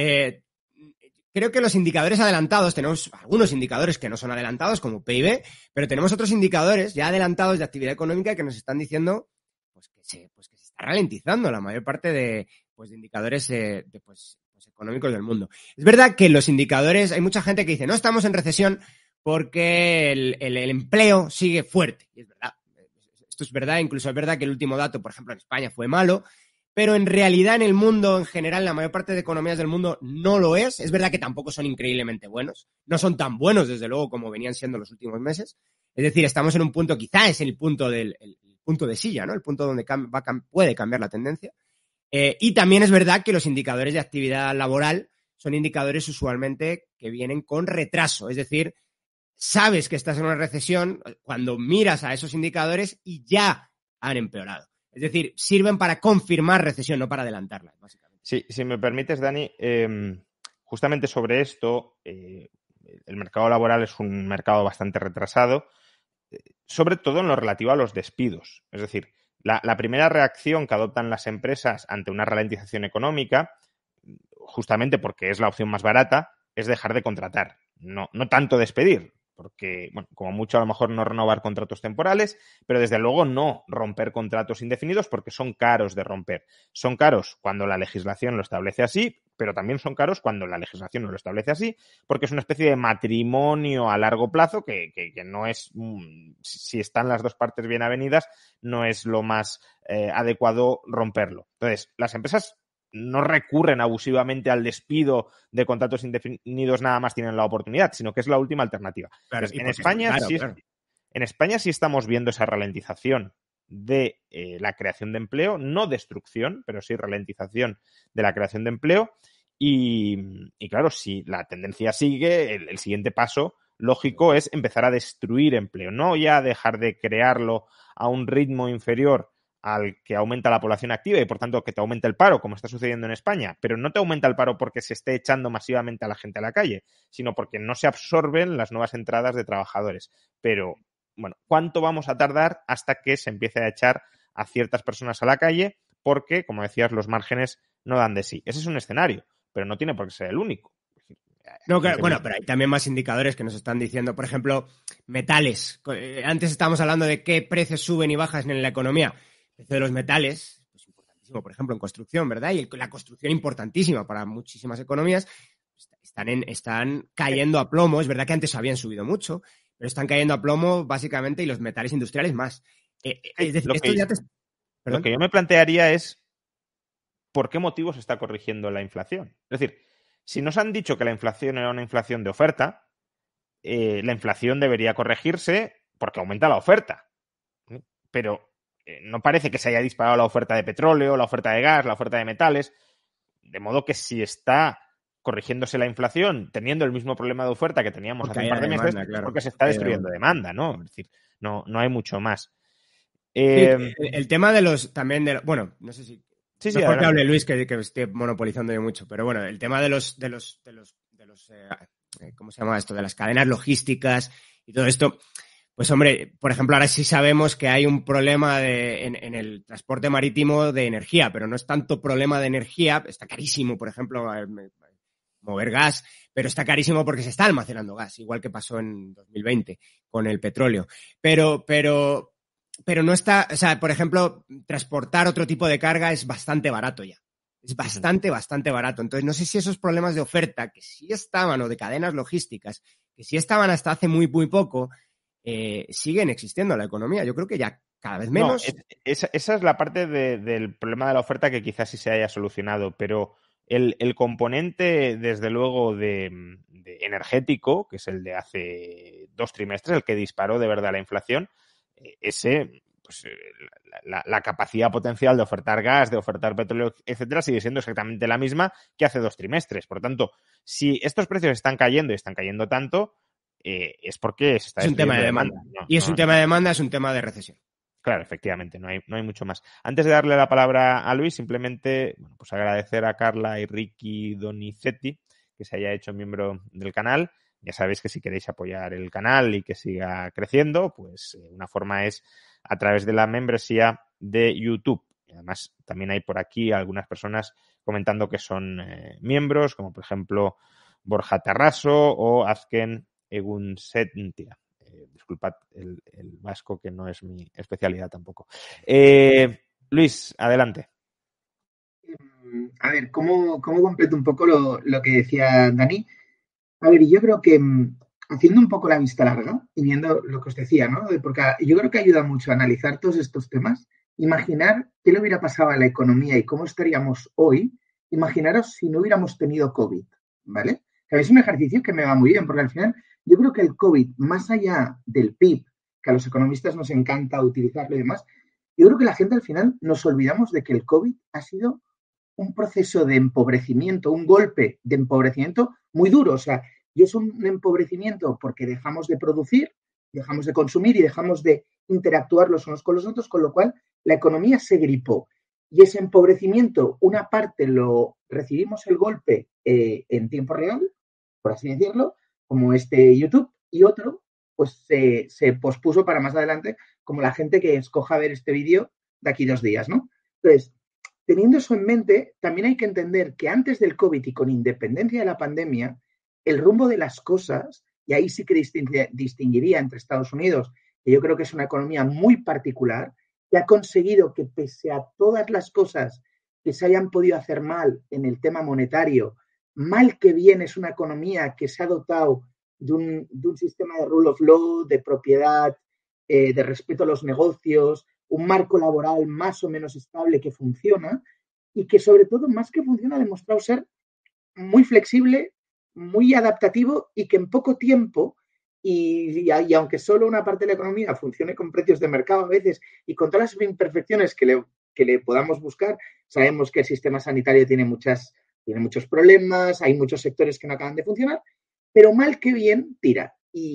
creo que los indicadores adelantados, tenemos algunos indicadores que no son adelantados, como PIB, pero tenemos otros indicadores ya adelantados de actividad económica que nos están diciendo pues que se está ralentizando la mayor parte de indicadores económicos del mundo. Es verdad que los indicadores, hay mucha gente que dice, no estamos en recesión porque el empleo sigue fuerte. Y es verdad, esto es verdad, incluso es verdad que el último dato, por ejemplo, en España fue malo, pero en realidad en el mundo en general, la mayor parte de economías del mundo no lo es. Es verdad que tampoco son increíblemente buenos, no son tan buenos desde luego como venían siendo los últimos meses. Es decir, estamos en un punto, quizá es el punto el punto de silla, ¿no? El punto donde puede cambiar la tendencia. Y también es verdad que los indicadores de actividad laboral son indicadores usualmente que vienen con retraso. Es decir, sabes que estás en una recesión cuando miras a esos indicadores y ya han empeorado. Es decir, sirven para confirmar recesión, no para adelantarla, básicamente. Sí, si me permites, Dani, justamente sobre esto, el mercado laboral es un mercado bastante retrasado, sobre todo en lo relativo a los despidos. Es decir, la primera reacción que adoptan las empresas ante una ralentización económica, justamente porque es la opción más barata, es dejar de contratar, no tanto despedir, porque, bueno, como mucho a lo mejor no renovar contratos temporales, pero desde luego no romper contratos indefinidos porque son caros de romper. Son caros cuando la legislación lo establece así, pero también son caros cuando la legislación no lo establece así, porque es una especie de matrimonio a largo plazo que no es, si están las dos partes bien avenidas, no es lo más adecuado romperlo. Entonces, las empresas no recurren abusivamente al despido de contratos indefinidos nada más tienen la oportunidad, sino que es la última alternativa. Claro, en España sí estamos viendo esa ralentización de la creación de empleo, no destrucción, pero sí ralentización de la creación de empleo. Y claro, si la tendencia sigue, el siguiente paso lógico es empezar a destruir empleo, no ya dejar de crearlo a un ritmo inferior al que aumenta la población activa y por tanto que te aumenta el paro, como está sucediendo en España, pero no te aumenta el paro porque se esté echando masivamente a la gente a la calle, sino porque no se absorben las nuevas entradas de trabajadores. Pero, bueno, ¿cuánto vamos a tardar hasta que se empiece a echar a ciertas personas a la calle? Porque, como decías, los márgenes no dan de sí. Ese es un escenario, pero no tiene por qué ser el único. No, claro, bueno, pero hay también más indicadores que nos están diciendo, por ejemplo, metales. Antes estábamos hablando de qué precios suben y bajan en la economía. El precio de los metales, pues importantísimo, por ejemplo, en construcción, ¿verdad? Y la construcción importantísima para muchísimas economías, están cayendo a plomo. Es verdad que antes habían subido mucho, pero están cayendo a plomo básicamente y los metales industriales más. Es decir, lo que yo me plantearía es ¿por qué motivo se está corrigiendo la inflación? Es decir, si nos han dicho que la inflación era una inflación de oferta, la inflación debería corregirse porque aumenta la oferta. Pero no parece que se haya disparado la oferta de petróleo, la oferta de gas, la oferta de metales, de modo que si está corrigiéndose la inflación teniendo el mismo problema de oferta que teníamos hace un par de meses, claro, porque se está destruyendo demanda, ¿no? Es decir, no hay mucho más. El tema de los, también de, bueno, no sé si sí, mejor que hable Luis, que esté monopolizando yo mucho, pero bueno, el tema de los ¿cómo se llama esto? De las cadenas logísticas y todo esto. Pues hombre, por ejemplo, ahora sí sabemos que hay un problema en el transporte marítimo de energía, pero no es tanto problema de energía, está carísimo, por ejemplo, mover gas, pero está carísimo porque se está almacenando gas, igual que pasó en 2020 con el petróleo. Pero no está, o sea, por ejemplo, transportar otro tipo de carga es bastante barato ya. Es bastante barato. Entonces, no sé si esos problemas de oferta que sí estaban, o de cadenas logísticas, que sí estaban hasta hace muy poco, siguen existiendo en la economía. Yo creo que ya cada vez menos. No, esa es la parte del problema de la oferta que quizás sí se haya solucionado, pero el componente, desde luego, de energético, que es el de hace 2 trimestres, el que disparó de verdad la inflación, ese, pues la capacidad potencial de ofertar gas, de ofertar petróleo, etcétera, sigue siendo exactamente la misma que hace 2 trimestres. Por tanto, si estos precios están cayendo y están cayendo tanto, es porque se está Es un tema de destruyendo demanda. Y es un tema de demanda, es un tema de recesión. Claro, efectivamente, no hay mucho más. Antes de darle la palabra a Luis, simplemente pues agradecer a Carla y Ricky Donizetti que se haya hecho miembro del canal. Ya sabéis que si queréis apoyar el canal y que siga creciendo, pues una forma es a través de la membresía de YouTube. Y además, también hay por aquí algunas personas comentando que son miembros, como por ejemplo Borja Tarraso o Azken Egunsentia. Disculpad el vasco, que no es mi especialidad tampoco. Luis, adelante. A ver, ¿cómo completo un poco lo que decía Dani? A ver, yo creo que haciendo un poco la vista larga y viendo lo que os decía, ¿no? Porque yo creo que ayuda mucho a analizar todos estos temas, imaginar qué le hubiera pasado a la economía y cómo estaríamos hoy. Imaginaros si no hubiéramos tenido COVID, ¿vale? Que es un ejercicio que me va muy bien, porque al final yo creo que el COVID, más allá del PIB, que a los economistas nos encanta utilizarlo y demás, yo creo que la gente al final nos olvidamos de que el COVID ha sido un proceso de empobrecimiento, un golpe de empobrecimiento muy duro. O sea, y es un empobrecimiento porque dejamos de producir, dejamos de consumir y dejamos de interactuar los unos con los otros, con lo cual la economía se gripó. Y ese empobrecimiento, una parte lo recibimos el golpe en tiempo real, por así decirlo, como este YouTube, y otro, pues se pospuso para más adelante, como la gente que escoja ver este vídeo de aquí 2 días, ¿no? Entonces, teniendo eso en mente, también hay que entender que antes del COVID y con independencia de la pandemia, el rumbo de las cosas, y ahí sí que distinguiría entre Estados Unidos, que yo creo que es una economía muy particular, que ha conseguido que pese a todas las cosas que se hayan podido hacer mal en el tema monetario, mal que bien es una economía que se ha dotado de un sistema de rule of law, de propiedad, de respeto a los negocios, un marco laboral más o menos estable que funciona y que sobre todo, más que funciona, ha demostrado ser muy flexible, muy adaptativo y que en poco tiempo, y aunque solo una parte de la economía funcione con precios de mercado a veces y con todas las imperfecciones que le podamos buscar, sabemos que el sistema sanitario tiene muchos problemas, hay muchos sectores que no acaban de funcionar, pero mal que bien tira.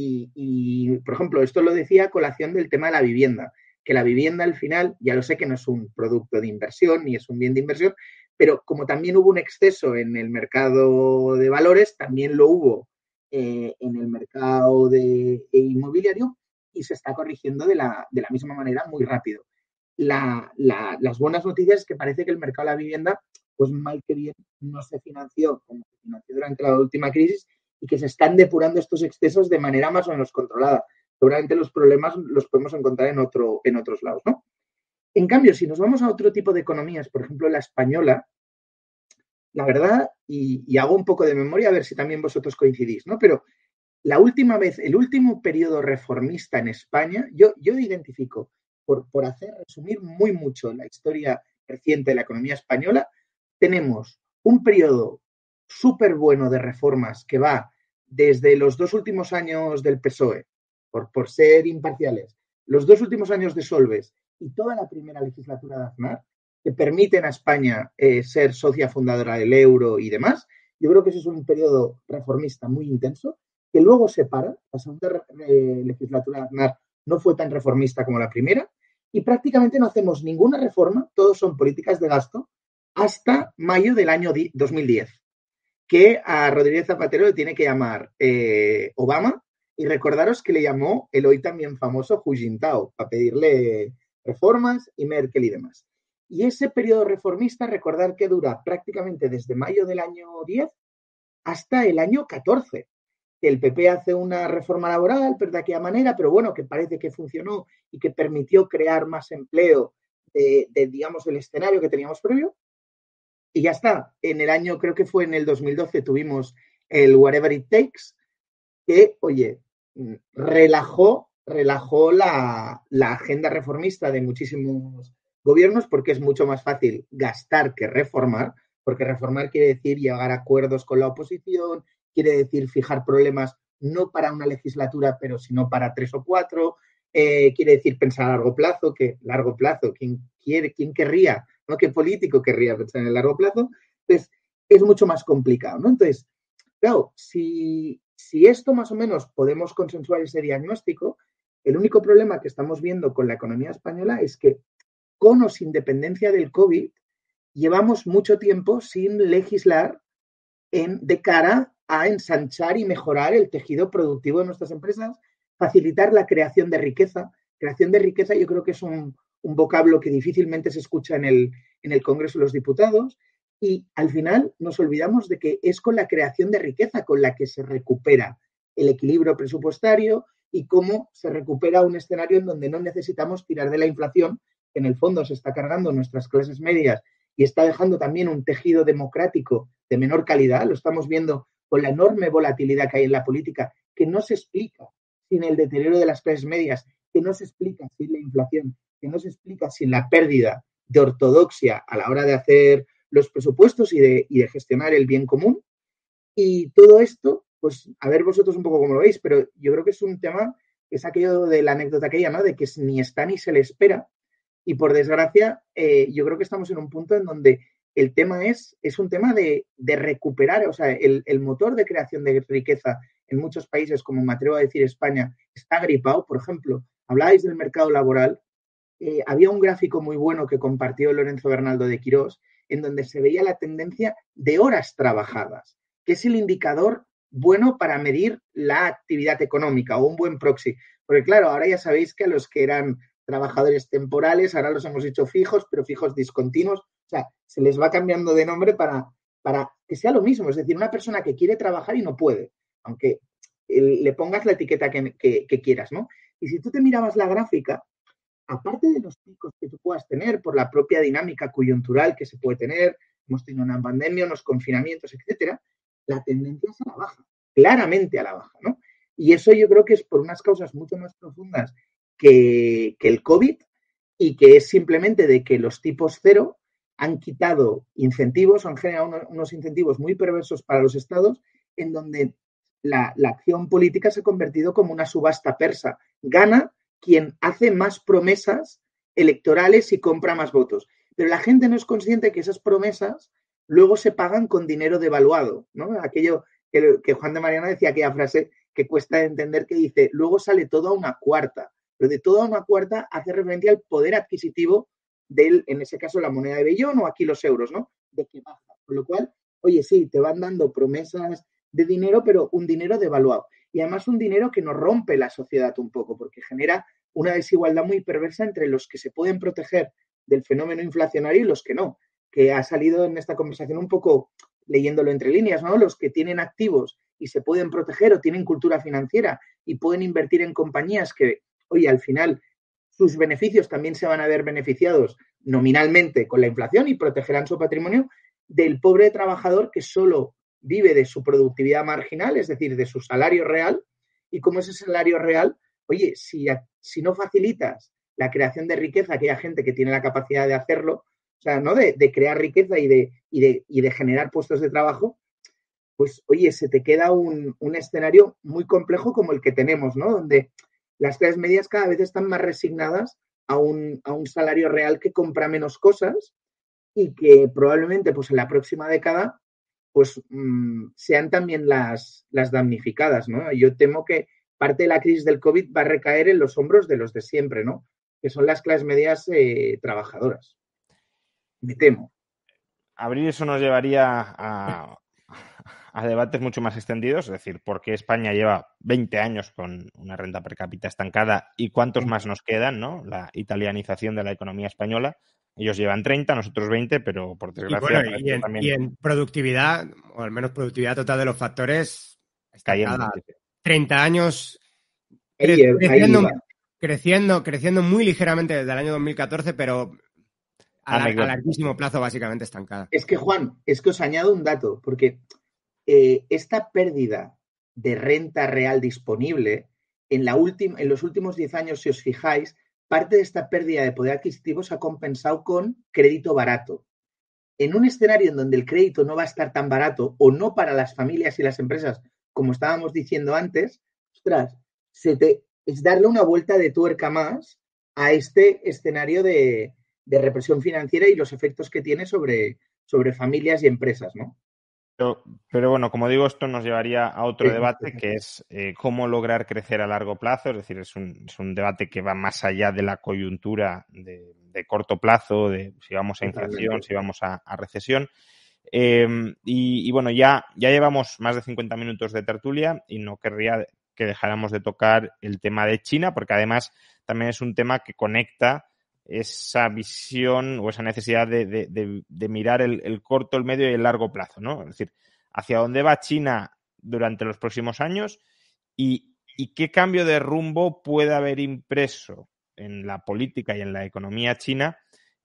Y, por ejemplo, esto lo decía a colación del tema de la vivienda, que la vivienda al final, ya lo sé que no es un producto de inversión ni es un bien de inversión, pero como también hubo un exceso en el mercado de valores, también lo hubo en el mercado inmobiliario y se está corrigiendo de la misma manera muy rápido. Las buenas noticias es que parece que el mercado de la vivienda, pues mal que bien, no se financió como se financió durante la última crisis y que se están depurando estos excesos de manera más o menos controlada. Seguramente los problemas los podemos encontrar en otros lados, ¿no? En cambio, si nos vamos a otro tipo de economías, por ejemplo, la española, la verdad, y hago un poco de memoria a ver si también vosotros coincidís, ¿no? Pero la última vez, el último periodo reformista en España, yo identifico, por hacer resumir muy mucho la historia reciente de la economía española, tenemos un periodo súper bueno de reformas que va desde los 2 últimos años del PSOE, por ser imparciales, los 2 últimos años de Solbes y toda la primera legislatura de Aznar, que permiten a España ser socia fundadora del euro y demás. Yo creo que ese es un periodo reformista muy intenso, que luego se para. La segunda legislatura de Aznar no fue tan reformista como la primera y prácticamente no hacemos ninguna reforma, todos son políticas de gasto, hasta mayo del año 2010, que a Rodríguez Zapatero le tiene que llamar Obama, y recordaros que le llamó el hoy también famoso Hu Jintao para pedirle reformas, y Merkel y demás. Y ese periodo reformista, recordar que dura prácticamente desde mayo del año 10 hasta el año 14. Que el PP hace una reforma laboral, pero de aquella manera, pero bueno, que parece que funcionó y que permitió crear más empleo digamos, el escenario que teníamos previo. Y ya está. En el año, creo que fue en el 2012, tuvimos el Whatever It Takes, que, oye, relajó la agenda reformista de muchísimos gobiernos, porque es mucho más fácil gastar que reformar, porque reformar quiere decir llegar a acuerdos con la oposición, quiere decir fijar problemas no para una legislatura, pero sino para 3 o 4, quiere decir pensar a largo plazo, ¿quién querría, no? ¿Qué político querría pensar en el largo plazo? Entonces, es mucho más complicado, ¿no? Entonces, claro, si esto más o menos podemos consensuar ese diagnóstico, el único problema que estamos viendo con la economía española es que, con o sin dependencia del COVID, llevamos mucho tiempo sin legislar de cara a ensanchar y mejorar el tejido productivo de nuestras empresas, facilitar la creación de riqueza. Creación de riqueza yo creo que es un vocablo que difícilmente se escucha en el Congreso de los Diputados, y al final nos olvidamos de que es con la creación de riqueza con la que se recupera el equilibrio presupuestario y cómo se recupera un escenario en donde no necesitamos tirar de la inflación, que en el fondo se está cargando nuestras clases medias y está dejando también un tejido democrático de menor calidad. Lo estamos viendo con la enorme volatilidad que hay en la política, que no se explica sin el deterioro de las clases medias, que no se explica sin la inflación, que no se explica sin la pérdida de ortodoxia a la hora de hacer los presupuestos y de gestionar el bien común. Y todo esto, pues a ver vosotros un poco cómo lo veis, pero yo creo que es un tema que es aquello de la anécdota aquella, ¿no? De que ni está ni se le espera. Y por desgracia, yo creo que estamos en un punto en donde el tema es un tema de recuperar, o sea, el motor de creación de riqueza en muchos países, como me atrevo a decir España, está gripado. Por ejemplo, hablabais del mercado laboral. Había un gráfico muy bueno que compartió Lorenzo Bernaldo de Quirós, en donde se veía la tendencia de horas trabajadas, que es el indicador bueno para medir la actividad económica o un buen proxy. Porque claro, ahora ya sabéis que a los que eran trabajadores temporales, ahora los hemos hecho fijos, pero fijos discontinuos. O sea, se les va cambiando de nombre para que sea lo mismo. Es decir, una persona que quiere trabajar y no puede, aunque le pongas la etiqueta que quieras, ¿no? Y si tú te mirabas la gráfica, aparte de los picos que tú puedas tener por la propia dinámica coyuntural que se puede tener, hemos tenido una pandemia, unos confinamientos, etcétera, la tendencia es a la baja, claramente a la baja, ¿no? Y eso yo creo que es por unas causas mucho más profundas que el COVID, y que es simplemente de que los tipos cero han quitado incentivos, han generado unos incentivos muy perversos para los estados, en donde la acción política se ha convertido como una subasta persa. Gana quien hace más promesas electorales y compra más votos. Pero la gente no es consciente que esas promesas luego se pagan con dinero devaluado, ¿no? Aquello que Juan de Mariana decía, aquella frase que cuesta entender, que dice, luego sale todo a una cuarta. Pero de todo a una cuarta hace referencia al poder adquisitivo en ese caso, la moneda de Bellón, o aquí los euros, ¿no? De que baja. Con lo cual, oye, sí, te van dando promesas de dinero, pero un dinero devaluado. Y además un dinero que nos rompe la sociedad un poco, porque genera una desigualdad muy perversa entre los que se pueden proteger del fenómeno inflacionario y los que no, que ha salido en esta conversación un poco leyéndolo entre líneas, ¿no? Los que tienen activos y se pueden proteger o tienen cultura financiera y pueden invertir en compañías que, oye, al final sus beneficios también se van a ver beneficiados nominalmente con la inflación y protegerán su patrimonio, del pobre trabajador que solo vive de su productividad marginal, es decir, de su salario real. Y como ese salario real, oye, si no facilitas la creación de riqueza a aquella gente que tiene la capacidad de hacerlo, o sea, ¿no? De crear riqueza y de generar puestos de trabajo, pues, oye, se te queda un escenario muy complejo como el que tenemos, ¿no? Donde las clases medias cada vez están más resignadas a un salario real que compra menos cosas, y que probablemente, pues, en la próxima década, pues sean también las damnificadas, ¿no? Yo temo que parte de la crisis del COVID va a recaer en los hombros de los de siempre, ¿no? Que son las clases medias trabajadoras. Me temo. Abrir eso nos llevaría a debates mucho más extendidos, es decir, ¿por qué España lleva 20 años con una renta per cápita estancada y cuántos más nos quedan, ¿no? La italianización de la economía española. Ellos llevan 30, nosotros 20, pero por desgracia... Y en productividad, o al menos productividad total de los factores, cayendo. 30 años creciendo muy ligeramente desde el año 2014, pero a larguísimo plazo básicamente estancada. Es que, Juan, os añado un dato, porque esta pérdida de renta real disponible en los últimos 10 años, si os fijáis, parte de esta pérdida de poder adquisitivo se ha compensado con crédito barato. En un escenario en donde el crédito no va a estar tan barato, o no para las familias y las empresas, como estábamos diciendo antes, ostras, es darle una vuelta de tuerca más a este escenario de represión financiera y los efectos que tiene sobre familias y empresas, ¿no? Pero bueno, como digo, esto nos llevaría a otro debate, que es cómo lograr crecer a largo plazo. Es decir, es un debate que va más allá de la coyuntura de corto plazo, de si vamos a inflación, si vamos a recesión. Y bueno, ya llevamos más de 50 minutos de tertulia y no querría que dejáramos de tocar el tema de China, porque además también es un tema que conecta esa visión o esa necesidad de mirar el corto, el medio y el largo plazo, ¿no? Es decir, hacia dónde va China durante los próximos años y qué cambio de rumbo puede haber impreso en la política y en la economía china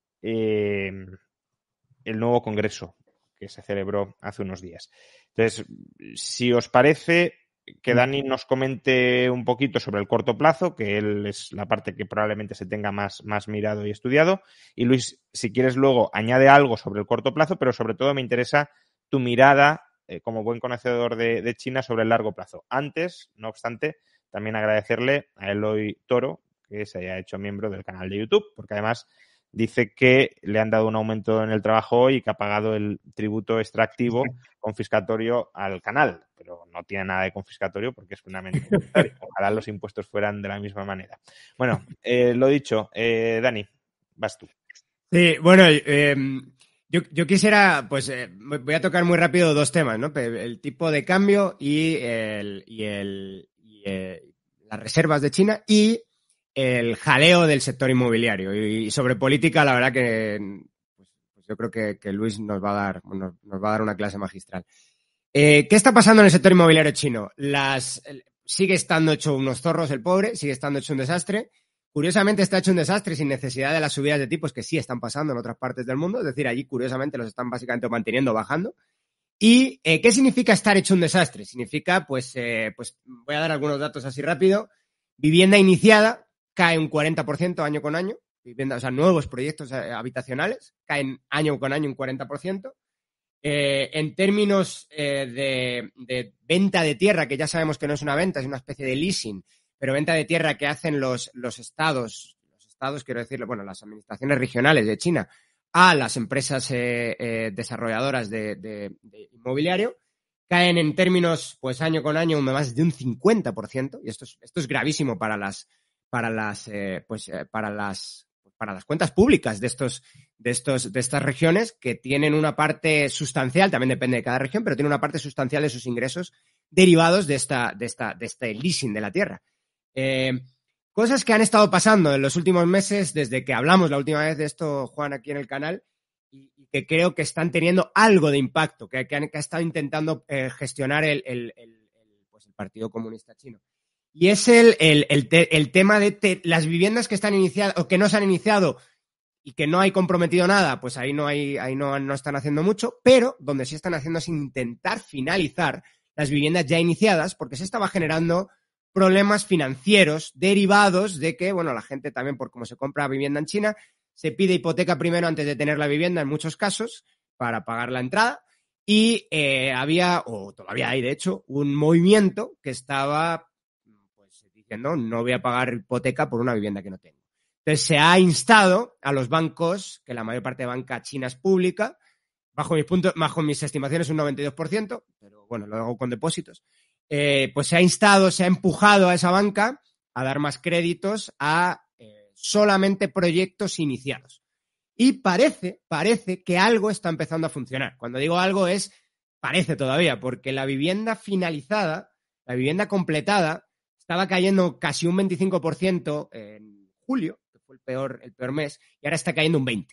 el nuevo Congreso que se celebró hace unos días. Entonces, si os parece, que Dani nos comente un poquito sobre el corto plazo, que él es la parte que probablemente se tenga más mirado y estudiado. Y Luis, si quieres luego, añade algo sobre el corto plazo, pero sobre todo me interesa tu mirada como buen conocedor de China sobre el largo plazo. Antes, no obstante, también agradecerle a Eloy Toro que se haya hecho miembro del canal de YouTube, porque además dice que le han dado un aumento en el trabajo hoy y que ha pagado el tributo extractivo confiscatorio al canal, pero no tiene nada de confiscatorio porque es fundamental. Ojalá los impuestos fueran de la misma manera. Bueno, lo dicho, Dani, vas tú. Sí, bueno, yo quisiera, pues voy a tocar muy rápido dos temas, ¿no? El tipo de cambio y las reservas de China y el jaleo del sector inmobiliario. Y sobre política, la verdad que pues yo creo que Luis nos va a dar una clase magistral. ¿Qué está pasando en el sector inmobiliario chino? Sigue estando hecho unos zorros el pobre, sigue estando hecho un desastre. Curiosamente está hecho un desastre sin necesidad de las subidas de tipos que sí están pasando en otras partes del mundo. Es decir, allí curiosamente los están básicamente manteniendo, bajando. ¿Y qué significa estar hecho un desastre? Significa, pues voy a dar algunos datos así rápido. Vivienda iniciada cae un 40% año con año. O sea, nuevos proyectos habitacionales caen año con año un 40%. En términos de venta de tierra, que ya sabemos que no es una venta, es una especie de leasing, pero venta de tierra que hacen los estados, quiero decir, bueno, las administraciones regionales de China a las empresas desarrolladoras de inmobiliario, caen en términos, pues año con año, más de un 50%, y esto es gravísimo para las cuentas públicas de estas regiones, que tienen una parte sustancial, también depende de cada región, pero tiene una parte sustancial de sus ingresos derivados de este leasing de la tierra. Cosas que han estado pasando en los últimos meses, desde que hablamos la última vez de esto, Juan, aquí en el canal, y que creo que están teniendo algo de impacto, que ha estado intentando gestionar el Partido Comunista Chino. Y es el tema de las viviendas que están iniciadas o que no se han iniciado y que no hay comprometido nada, pues ahí no están haciendo mucho, pero donde sí están haciendo es intentar finalizar las viviendas ya iniciadas, porque se estaba generando problemas financieros derivados de que, bueno, la gente también, por cómo se compra vivienda en China, se pide hipoteca primero antes de tener la vivienda en muchos casos para pagar la entrada, y había, o todavía hay de hecho, un movimiento que estaba diciendo no voy a pagar hipoteca por una vivienda que no tengo. Entonces se ha instado a los bancos, que la mayor parte de banca china es pública, bajo mis estimaciones un 92%, pero bueno, lo hago con depósitos, pues se ha empujado a esa banca a dar más créditos a solamente proyectos iniciados. Y parece que algo está empezando a funcionar. Cuando digo algo parece todavía, porque la vivienda finalizada, la vivienda completada, estaba cayendo casi un 25% en julio, que fue el peor mes, y ahora está cayendo un 20%.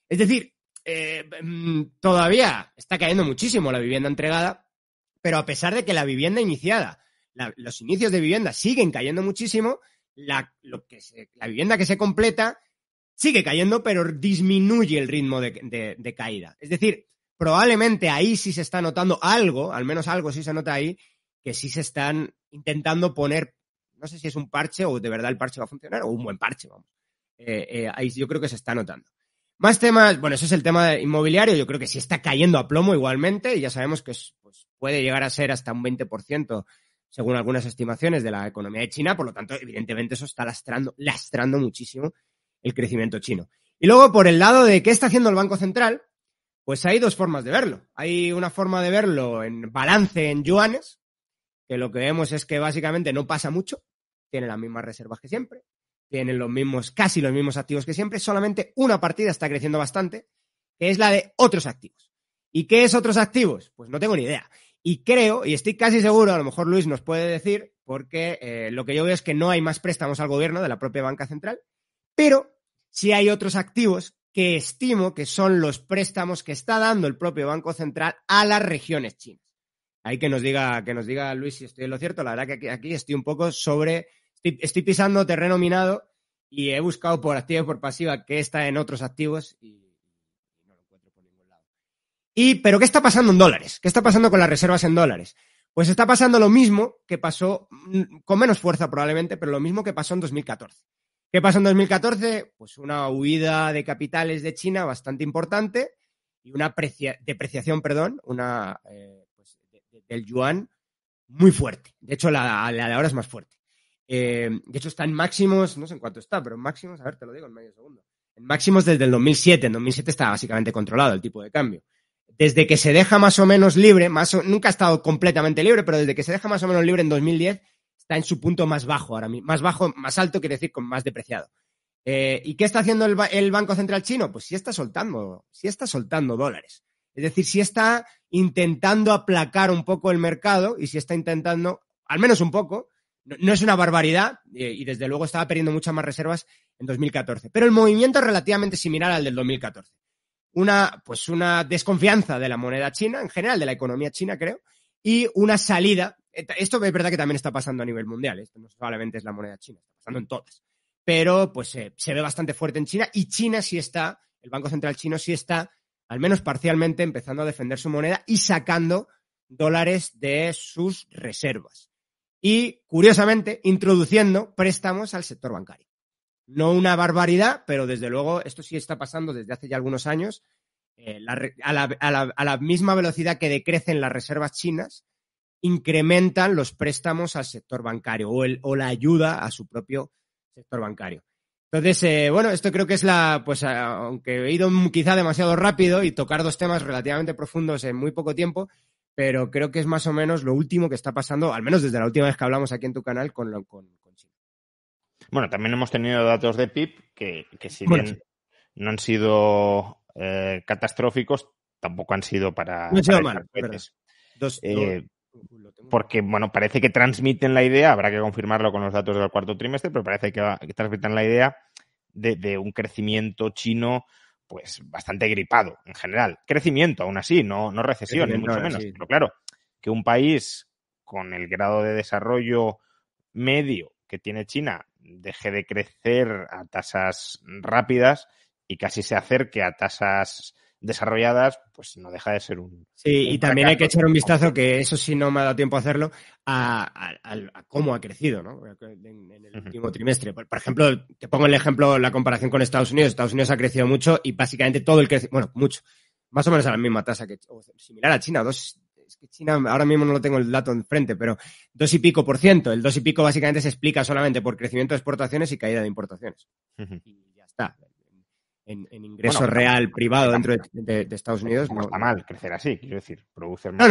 Es decir, todavía está cayendo muchísimo la vivienda entregada, pero a pesar de que la vivienda iniciada, los inicios de vivienda siguen cayendo muchísimo, la vivienda que se completa sigue cayendo, pero disminuye el ritmo de caída. Es decir, probablemente ahí sí se está notando algo, al menos algo sí se nota ahí, que sí se están intentando poner, no sé si es un parche o de verdad el parche va a funcionar, o un buen parche, vamos. Ahí yo creo que se está notando. Más temas, bueno, ese es el tema inmobiliario, yo creo que sí está cayendo a plomo igualmente, y ya sabemos que pues, puede llegar a ser hasta un 20%, según algunas estimaciones, de la economía de China, por lo tanto, evidentemente eso está lastrando muchísimo el crecimiento chino. Y luego, por el lado de qué está haciendo el Banco Central, pues hay dos formas de verlo. Hay una forma de verlo en balance en yuanes, que lo que vemos es que básicamente no pasa mucho, tiene las mismas reservas que siempre, tienen casi los mismos activos que siempre, solamente una partida está creciendo bastante, que es la de otros activos. ¿Y qué es otros activos? Pues no tengo ni idea. Y creo, y estoy casi seguro, a lo mejor Luis nos puede decir, porque lo que yo veo es que no hay más préstamos al gobierno de la propia banca central, pero sí hay otros activos que estimo que son los préstamos que está dando el propio Banco Central a las regiones chinas. Ahí que nos diga Luis si estoy en lo cierto. La verdad que aquí estoy un poco estoy pisando terreno minado y he buscado por activa y por pasiva qué está en otros activos y no lo encuentro por ningún lado. Pero ¿qué está pasando en dólares? ¿Qué está pasando con las reservas en dólares? Pues está pasando lo mismo que pasó, con menos fuerza probablemente, pero lo mismo que pasó en 2014. ¿Qué pasó en 2014? Pues una huida de capitales de China bastante importante y una depreciación, del yuan muy fuerte. De hecho, la de ahora es más fuerte. De hecho, está en máximos, no sé en cuánto está, pero en máximos, a ver, te lo digo en medio segundo. En máximos desde el 2007. En 2007 estaba básicamente controlado el tipo de cambio. Desde que se deja más o menos libre, nunca ha estado completamente libre, pero desde que se deja más o menos libre en 2010, está en su punto más bajo ahora mismo. Más bajo, más alto quiere decir con más depreciado. ¿Y qué está haciendo el Banco Central chino? Pues sí está soltando dólares. Es decir, sí está intentando aplacar un poco el mercado y sí está intentando, al menos un poco, no es una barbaridad y desde luego estaba perdiendo muchas más reservas en 2014. Pero el movimiento es relativamente similar al del 2014. Una desconfianza de la moneda china, en general de la economía china, creo, y una salida. Esto es verdad que también está pasando a nivel mundial. Esto no solamente es la moneda china, está pasando en todas. Pero pues se ve bastante fuerte en China y China sí está, el Banco Central chino sí está, al menos parcialmente, empezando a defender su moneda y sacando dólares de sus reservas. Y, curiosamente, introduciendo préstamos al sector bancario. No una barbaridad, pero desde luego esto sí está pasando desde hace ya algunos años. A la misma velocidad que decrecen las reservas chinas, incrementan los préstamos al sector bancario o la ayuda a su propio sector bancario. Entonces, esto creo que es aunque he ido quizá demasiado rápido y tocar dos temas relativamente profundos en muy poco tiempo, pero creo que es más o menos lo último que está pasando, al menos desde la última vez que hablamos aquí en tu canal, con China. Bueno, también hemos tenido datos de PIB que si bien no han sido catastróficos, tampoco han sido para... No han sido malos, porque, parece que transmiten la idea, habrá que confirmarlo con los datos del cuarto trimestre, pero parece que transmiten la idea de un crecimiento chino pues bastante gripado en general. Crecimiento, aún así, no recesión, ni mucho menos. Sí. Pero claro, que un país con el grado de desarrollo medio que tiene China deje de crecer a tasas rápidas y casi se acerque a tasas desarrolladas, pues no deja de ser un... Sí, y también hay que echar un vistazo, que eso sí no me ha dado tiempo a hacerlo, a cómo ha crecido, ¿no? En el último trimestre. Por ejemplo, te pongo el ejemplo, la comparación con Estados Unidos. Estados Unidos ha crecido mucho y básicamente todo el crecimiento, mucho, más o menos a la misma tasa, similar a China, es que China, ahora mismo no lo tengo el dato enfrente, pero 2 y pico %. El 2 y pico básicamente se explica solamente por crecimiento de exportaciones y caída de importaciones. Y ya está. En ingreso real privado dentro de Estados Unidos. No está mal crecer así, quiero decir, producir más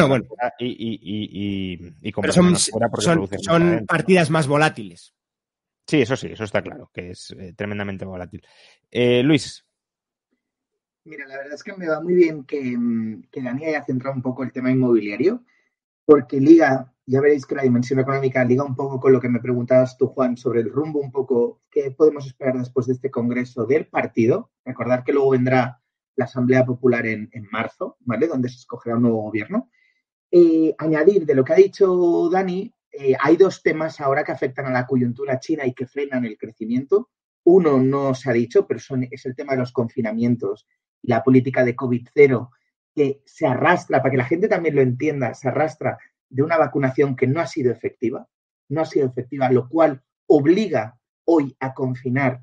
y comprar menos fuera porque son partidas más volátiles. Sí, eso está claro, que es tremendamente volátil. Luis. Mira, la verdad es que me va muy bien que Dani haya centrado un poco el tema inmobiliario, porque liga, ya veréis que la dimensión económica liga un poco con lo que me preguntabas tú, Juan, sobre el rumbo un poco, qué podemos esperar después de este congreso del partido. Recordar que luego vendrá la Asamblea Popular en marzo, ¿vale? Donde se escogerá un nuevo gobierno. Añadir de lo que ha dicho Dani, hay dos temas ahora que afectan a la coyuntura china y que frenan el crecimiento. Uno no se ha dicho, pero es el tema de los confinamientos y la política de COVID-0, que se arrastra, para que la gente también lo entienda, se arrastra de una vacunación que no ha sido efectiva, lo cual obliga hoy a confinar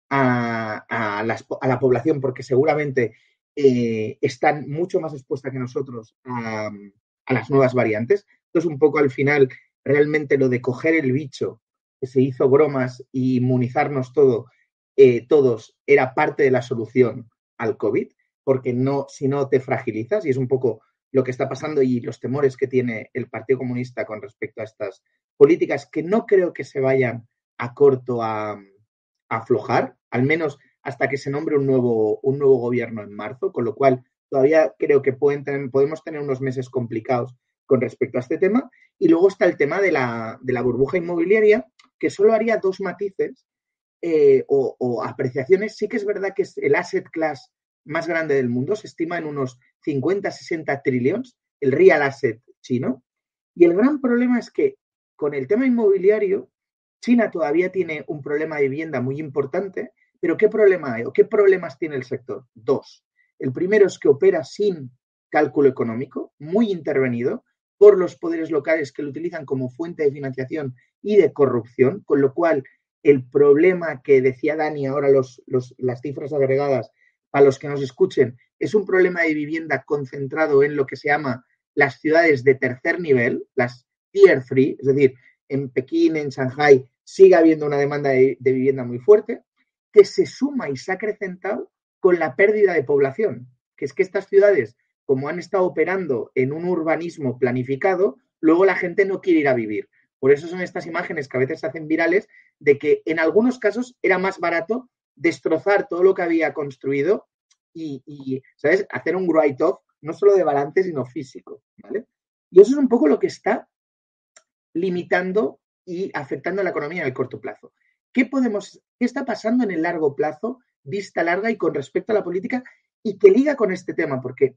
a la población porque seguramente están mucho más expuestas que nosotros a las nuevas variantes. Entonces, un poco al final, realmente lo de coger el bicho, que se hizo bromas y inmunizarnos todos, era parte de la solución al COVID, porque si no te fragilizas, y es un poco lo que está pasando y los temores que tiene el Partido Comunista con respecto a estas políticas, que no creo que se vayan a corto a aflojar, al menos hasta que se nombre un nuevo gobierno en marzo, con lo cual todavía creo que podemos tener unos meses complicados con respecto a este tema. Y luego está el tema de la burbuja inmobiliaria, que solo haría dos matices o apreciaciones. Sí que es verdad que es el asset class más grande del mundo, se estima en unos 50, 60 trillones, el real asset chino. Y el gran problema es que con el tema inmobiliario, China todavía tiene un problema de vivienda muy importante, pero ¿qué problema hay o qué problemas tiene el sector? Dos. El primero es que opera sin cálculo económico, muy intervenido por los poderes locales que lo utilizan como fuente de financiación y de corrupción, con lo cual el problema que decía Dani ahora, las cifras agregadas, para los que nos escuchen, es un problema de vivienda concentrado en lo que se llama las ciudades de tercer nivel, las Tier 3, es decir, en Pekín, en Shanghái, sigue habiendo una demanda de vivienda muy fuerte, que se suma y se ha acrecentado con la pérdida de población, que es que estas ciudades, como han estado operando en un urbanismo planificado, luego la gente no quiere ir a vivir. Por eso son estas imágenes que a veces se hacen virales de que en algunos casos era más barato destrozar todo lo que había construido y ¿sabes?, hacer un write-off, no solo de balance, sino físico, ¿vale? Y eso es un poco lo que está limitando y afectando a la economía en el corto plazo. ¿Qué está pasando en el largo plazo, vista larga y con respecto a la política y que liga con este tema? Porque,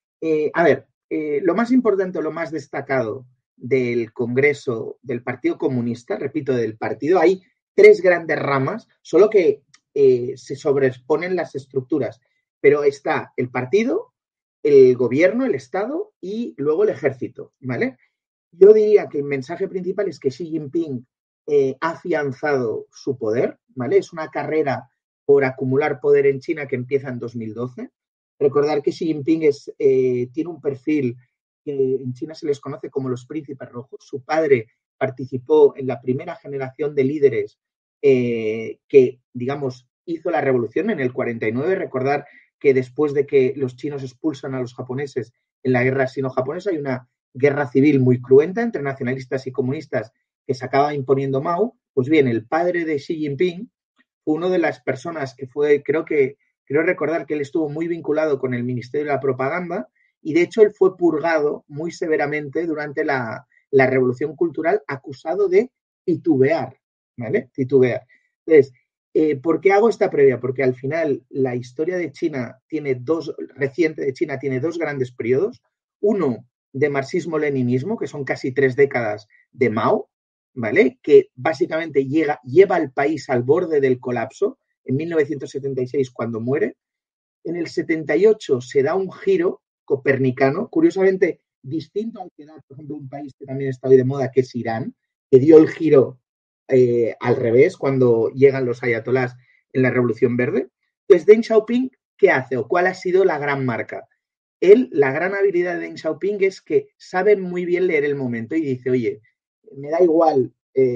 lo más importante o lo más destacado del Congreso del Partido Comunista, repito, del partido, hay tres grandes ramas, solo que se sobreexponen las estructuras, pero está el partido, el gobierno, el Estado y luego el ejército, ¿vale? Yo diría que el mensaje principal es que Xi Jinping ha afianzado su poder, ¿vale? Es una carrera por acumular poder en China que empieza en 2012. Recordar que Xi Jinping tiene un perfil que en China se les conoce como los príncipes rojos. Su padre participó en la primera generación de líderes que, digamos, hizo la revolución en el 49. Recordar que después de que los chinos expulsan a los japoneses en la guerra sino-japonesa hay una guerra civil muy cruenta entre nacionalistas y comunistas que se acaba imponiendo Mao. Pues bien, el padre de Xi Jinping fue una de las personas que creo recordar que él estuvo muy vinculado con el Ministerio de la Propaganda y de hecho él fue purgado muy severamente durante la Revolución Cultural acusado de titubear, ¿vale? Titubear. Entonces, ¿por qué hago esta previa? Porque al final la historia de China reciente de China tiene dos grandes periodos. Uno de marxismo-leninismo, que son casi 3 décadas de Mao, ¿vale? Que básicamente lleva al país al borde del colapso en 1976 cuando muere. En el 78 se da un giro copernicano, curiosamente distinto al que da, por ejemplo, un país que también está hoy de moda, que es Irán, que dio el giro al revés cuando llegan los ayatolás en la Revolución Verde. Entonces, Deng Xiaoping, ¿qué hace o cuál ha sido la gran marca? La gran habilidad de Deng Xiaoping es que sabe muy bien leer el momento y dice, oye, me da igual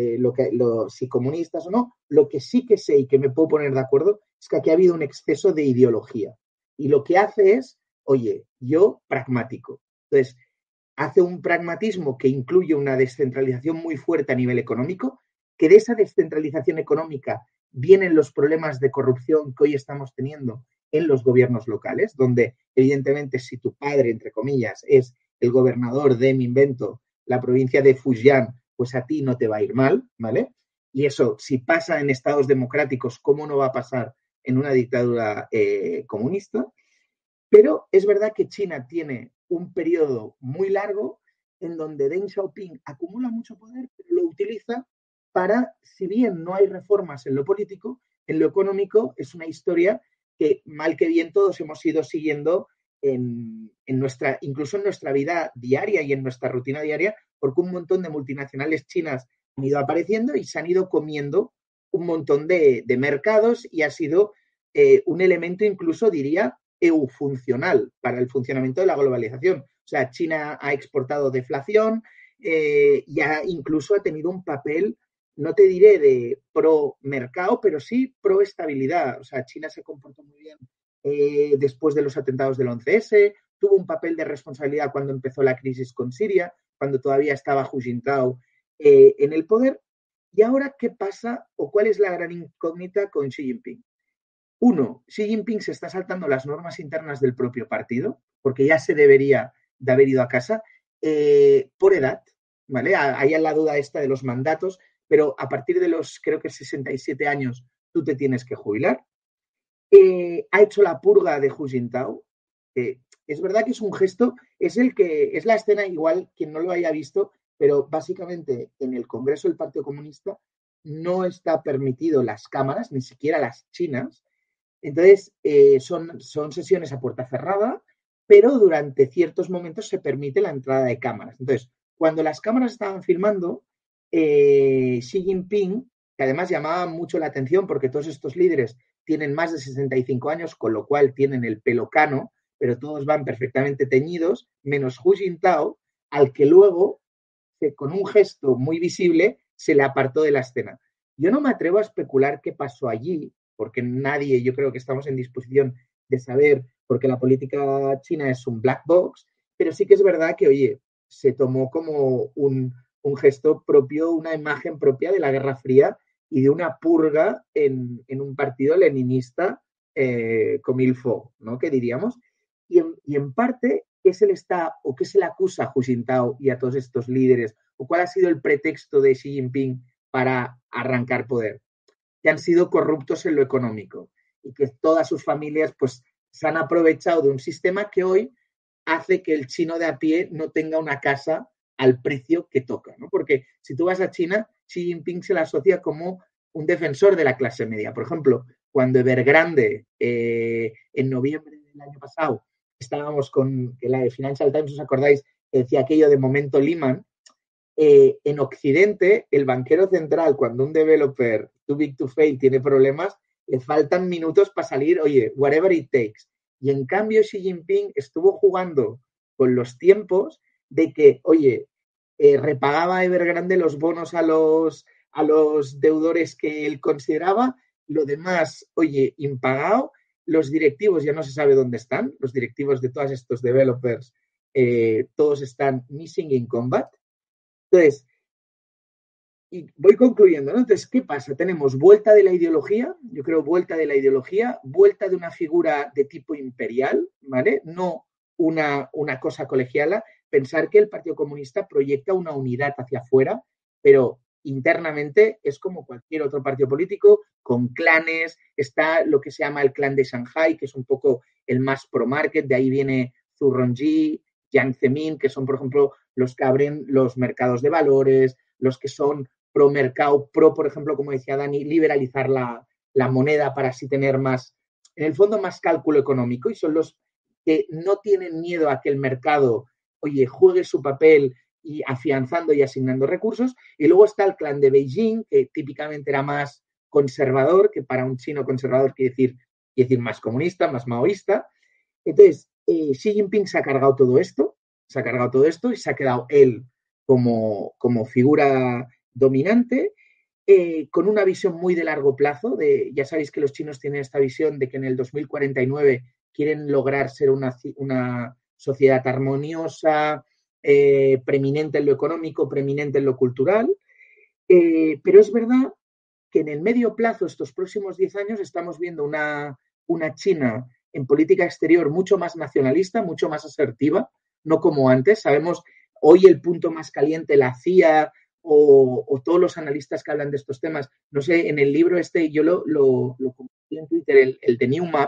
si comunistas o no, lo que sí que sé y que me puedo poner de acuerdo es que aquí ha habido un exceso de ideología. Y lo que hace es, oye, yo pragmático. Entonces, hace un pragmatismo que incluye una descentralización muy fuerte a nivel económico, que de esa descentralización económica vienen los problemas de corrupción que hoy estamos teniendo en los gobiernos locales, donde evidentemente si tu padre, entre comillas, es el gobernador de, me invento, la provincia de Fujian, pues a ti no te va a ir mal, ¿vale? Y eso, si pasa en estados democráticos, ¿cómo no va a pasar en una dictadura comunista? Pero es verdad que China tiene un periodo muy largo en donde Deng Xiaoping acumula mucho poder, pero lo utiliza para, si bien no hay reformas en lo político, en lo económico es una historia que mal que bien todos hemos ido siguiendo incluso en nuestra vida diaria y en nuestra rutina diaria, porque un montón de multinacionales chinas han ido apareciendo y se han ido comiendo un montón de mercados y ha sido un elemento incluso, diría, funcional para el funcionamiento de la globalización. O sea, China ha exportado deflación y incluso ha tenido un papel, no te diré de pro mercado, pero sí pro estabilidad. O sea, China se comportó muy bien después de los atentados del 11S, tuvo un papel de responsabilidad cuando empezó la crisis con Siria, cuando todavía estaba Hu Jintao en el poder. ¿Y ahora qué pasa o cuál es la gran incógnita con Xi Jinping? Uno, Xi Jinping se está saltando las normas internas del propio partido, porque ya se debería de haber ido a casa, por edad, ¿vale? Hay la duda esta de los mandatos, pero a partir de los, creo que 67 años, tú te tienes que jubilar. Ha hecho la purga de Hu Jintao. Es verdad que es un gesto, es la escena, igual quien no lo haya visto, pero básicamente en el Congreso del Partido Comunista no está permitido las cámaras, ni siquiera las chinas. Entonces, son sesiones a puerta cerrada, pero durante ciertos momentos se permite la entrada de cámaras. Entonces, cuando las cámaras estaban filmando, Xi Jinping, que además llamaba mucho la atención porque todos estos líderes tienen más de 65 años, con lo cual tienen el pelo cano, pero todos van perfectamente teñidos, menos Hu Jintao, al que luego, con un gesto muy visible, se le apartó de la escena. Yo no me atrevo a especular qué pasó allí, porque nadie, yo creo que estamos en disposición de saber, porque la política china es un black box, pero sí que es verdad que, oye, se tomó como un gesto propio, una imagen propia de la Guerra Fría y de una purga en un partido leninista como il faut, ¿no? Que diríamos. Y en parte, ¿qué se le está o qué se le acusa a Hu Jintao y a todos estos líderes? ¿O cuál ha sido el pretexto de Xi Jinping para arrancar poder? Que han sido corruptos en lo económico y que todas sus familias pues se han aprovechado de un sistema que hoy hace que el chino de a pie no tenga una casa al precio que toca, ¿no? Porque si tú vas a China, Xi Jinping se la asocia como un defensor de la clase media. Por ejemplo, cuando Evergrande en noviembre del año pasado estábamos con que la de Financial Times, ¿os acordáis? Decía aquello de momento Lehman. En Occidente, el banquero central, cuando un developer too big to fail tiene problemas, le faltan minutos para salir, oye, whatever it takes. Y en cambio, Xi Jinping estuvo jugando con los tiempos de que, oye, repagaba Evergrande los bonos a los deudores que él consideraba, lo demás, oye, impagado, los directivos ya no se sabe dónde están, los directivos de todos estos developers, todos están missing in combat. Entonces, y voy concluyendo, ¿no? Entonces, ¿qué pasa? Tenemos vuelta de la ideología, yo creo vuelta de la ideología, vuelta de una figura de tipo imperial, ¿vale? No una cosa colegiala. Pensar que el Partido Comunista proyecta una unidad hacia afuera, pero internamente es como cualquier otro partido político, con clanes, está lo que se llama el clan de Shanghai, que es un poco el más pro-market, de ahí viene Zhu Rongji, Jiang Zemin, que son, por ejemplo, los que abren los mercados de valores, los que son pro mercado, por ejemplo, como decía Dani, liberalizar la moneda para así tener más, en el fondo, más cálculo económico, y son los que no tienen miedo a que el mercado, oye, juegue su papel y afianzando y asignando recursos. Y luego está el clan de Beijing, que típicamente era más conservador, que para un chino conservador quiere decir más comunista, más maoísta. Entonces, Xi Jinping se ha cargado todo esto y se ha quedado él como figura dominante, con una visión muy de largo plazo. Ya sabéis que los chinos tienen esta visión de que en el 2049 quieren lograr ser una sociedad armoniosa, preeminente en lo económico, preeminente en lo cultural, pero es verdad que en el medio plazo, estos próximos 10 años, estamos viendo una China en política exterior mucho más nacionalista, mucho más asertiva, no como antes. Sabemos hoy el punto más caliente, la CIA o todos los analistas que hablan de estos temas. No sé, en el libro yo lo compartí en Twitter, el de New Map,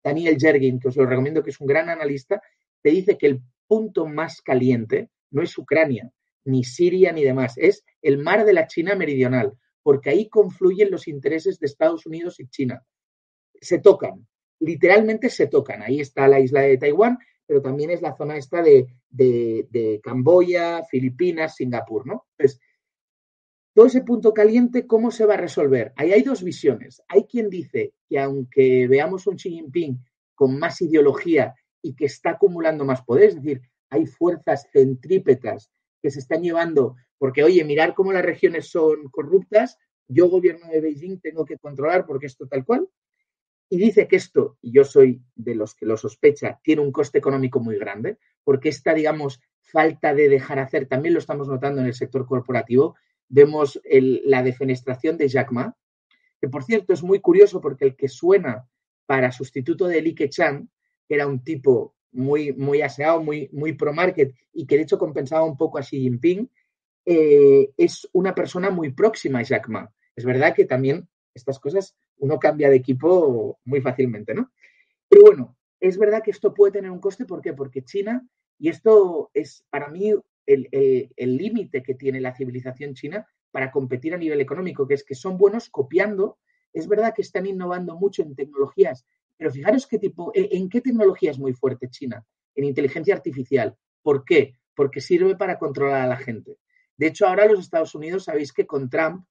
Daniel Yergin, que os lo recomiendo, que es un gran analista, te dice que el punto más caliente no es Ucrania, ni Siria, ni demás, es el mar de la China meridional, porque ahí confluyen los intereses de Estados Unidos y China. Se tocan, literalmente se tocan. Ahí está la isla de Taiwán, pero también es la zona esta de Camboya, Filipinas, Singapur, ¿no? Entonces, todo ese punto caliente, ¿cómo se va a resolver? Ahí hay dos visiones. Hay quien dice que aunque veamos un Xi Jinping con más ideología y que está acumulando más poder, es decir, hay fuerzas centrípetas que se están llevando, porque, oye, mirar cómo las regiones son corruptas, yo, gobierno de Beijing, tengo que controlar porque esto tal cual. Y dice que esto, y yo soy de los que lo sospecha, tiene un coste económico muy grande, porque esta, digamos, falta de dejar hacer, también lo estamos notando en el sector corporativo. Vemos la defenestración de Jack Ma, que por cierto es muy curioso porque el que suena para sustituto de Li Keqiang, que era un tipo muy, muy aseado, muy, muy pro-market y que de hecho compensaba un poco a Xi Jinping, es una persona muy próxima a Jack Ma. Es verdad que también estas cosas uno cambia de equipo muy fácilmente, ¿no? Pero bueno, es verdad que esto puede tener un coste, ¿por qué? Porque China, y esto es para mí el límite que tiene la civilización china para competir a nivel económico, que es que son buenos copiando. Es verdad que están innovando mucho en tecnologías, pero fijaros en qué tecnología es muy fuerte China, en inteligencia artificial. ¿Por qué? Porque sirve para controlar a la gente. De hecho, ahora los Estados Unidos, sabéis que con Trump,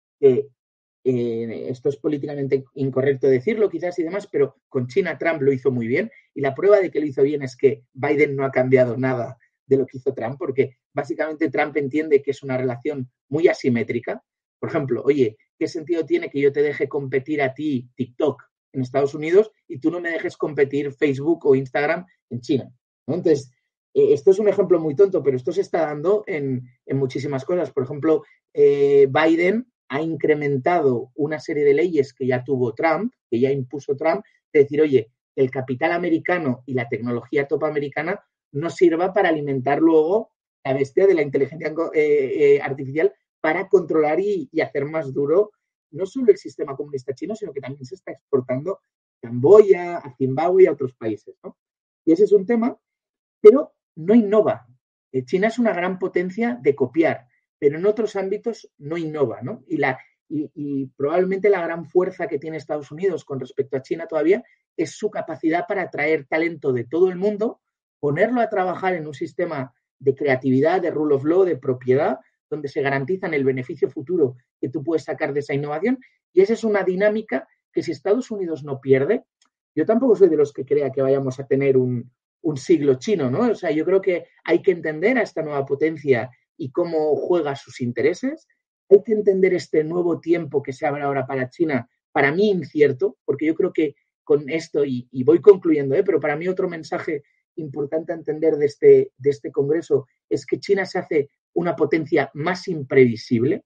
esto es políticamente incorrecto decirlo quizás y demás, pero con China Trump lo hizo muy bien y la prueba de que lo hizo bien es que Biden no ha cambiado nada de lo que hizo Trump, porque básicamente Trump entiende que es una relación muy asimétrica. Por ejemplo, oye, ¿qué sentido tiene que yo te deje competir a ti TikTok en Estados Unidos y tú no me dejes competir Facebook o Instagram en China? ¿No? Entonces, esto es un ejemplo muy tonto, pero esto se está dando en muchísimas cosas. Por ejemplo, Biden ha incrementado una serie de leyes que ya tuvo Trump, que ya impuso Trump, de decir, oye, el capital americano y la tecnología top americana no sirva para alimentar luego la bestia de la inteligencia artificial para controlar y hacer más duro no solo el sistema comunista chino, sino que también se está exportando a Camboya, a Zimbabue y a otros países, ¿no? Y ese es un tema, pero no innova. China es una gran potencia de copiar, pero en otros ámbitos no innova, ¿no? Y probablemente la gran fuerza que tiene Estados Unidos con respecto a China todavía es su capacidad para atraer talento de todo el mundo, ponerlo a trabajar en un sistema de creatividad, de rule of law, de propiedad, donde se garantizan el beneficio futuro que tú puedes sacar de esa innovación. Y esa es una dinámica que si Estados Unidos no pierde, yo tampoco soy de los que crea que vayamos a tener un siglo chino, ¿no? O sea, yo creo que hay que entender a esta nueva potencia y cómo juega sus intereses. Hay que entender este nuevo tiempo que se abre ahora para China, para mí incierto, porque yo creo que con esto, y voy concluyendo, pero para mí otro mensaje importante a entender de este congreso es que China se hace una potencia más imprevisible,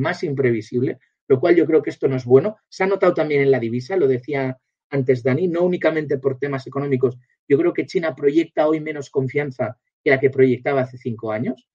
lo cual yo creo que esto no es bueno. Se ha notado también en la divisa, lo decía antes Dani, no únicamente por temas económicos. Yo creo que China proyecta hoy menos confianza que la que proyectaba hace 5 años.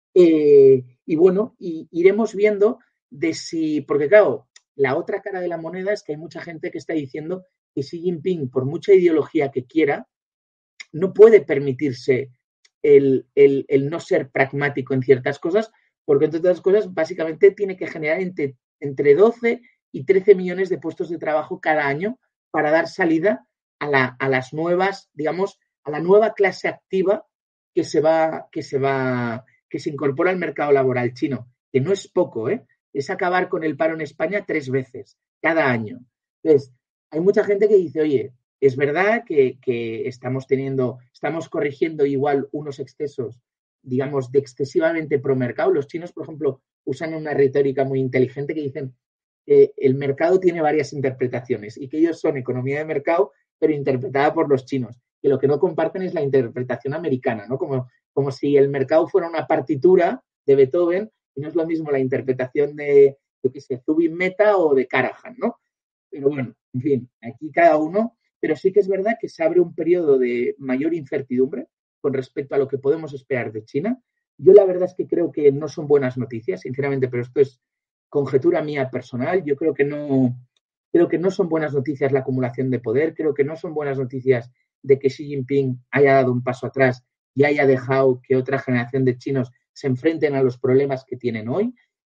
Y bueno, iremos viendo de si, porque claro, la otra cara de la moneda es que hay mucha gente que está diciendo que Xi Jinping, por mucha ideología que quiera, no puede permitirse el no ser pragmático en ciertas cosas, porque entre otras cosas básicamente tiene que generar entre 12 y 13 millones de puestos de trabajo cada año para dar salida a las nuevas, digamos, a la nueva clase activa que se incorpora al mercado laboral chino, que no es poco, es acabar con el paro en España 3 veces cada año. Entonces, hay mucha gente que dice, oye, es verdad que estamos corrigiendo igual unos excesos, digamos, de excesivamente pro mercado. Los chinos, por ejemplo, usan una retórica muy inteligente que dicen que el mercado tiene varias interpretaciones y que ellos son economía de mercado, pero interpretada por los chinos. Que lo que no comparten es la interpretación americana, ¿no? Como si el mercado fuera una partitura de Beethoven y no es lo mismo la interpretación de, yo qué sé, Zubin Mehta o de Karajan, ¿no? Pero bueno, en fin, aquí cada uno, pero sí que es verdad que se abre un periodo de mayor incertidumbre con respecto a lo que podemos esperar de China. Yo la verdad es que creo que no son buenas noticias, sinceramente, pero esto es conjetura mía personal. Yo creo que Creo que no son buenas noticias la acumulación de poder, creo que no son buenas noticias de que Xi Jinping haya dado un paso atrás y haya dejado que otra generación de chinos se enfrenten a los problemas que tienen hoy.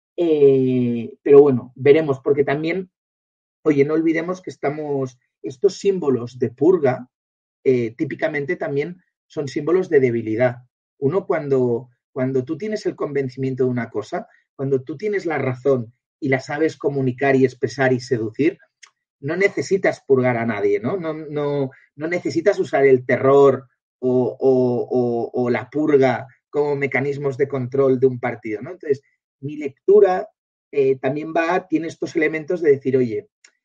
Pero bueno, veremos, porque también, oye, no olvidemos que estos símbolos de purga típicamente también son símbolos de debilidad. Uno cuando tú tienes el convencimiento de una cosa, cuando tú tienes la razón y la sabes comunicar y expresar y seducir, no necesitas purgar a nadie, ¿no? No necesitas usar el terror o la purga como mecanismos de control de un partido, ¿no? Entonces, mi lectura también tiene estos elementos de decir, oye,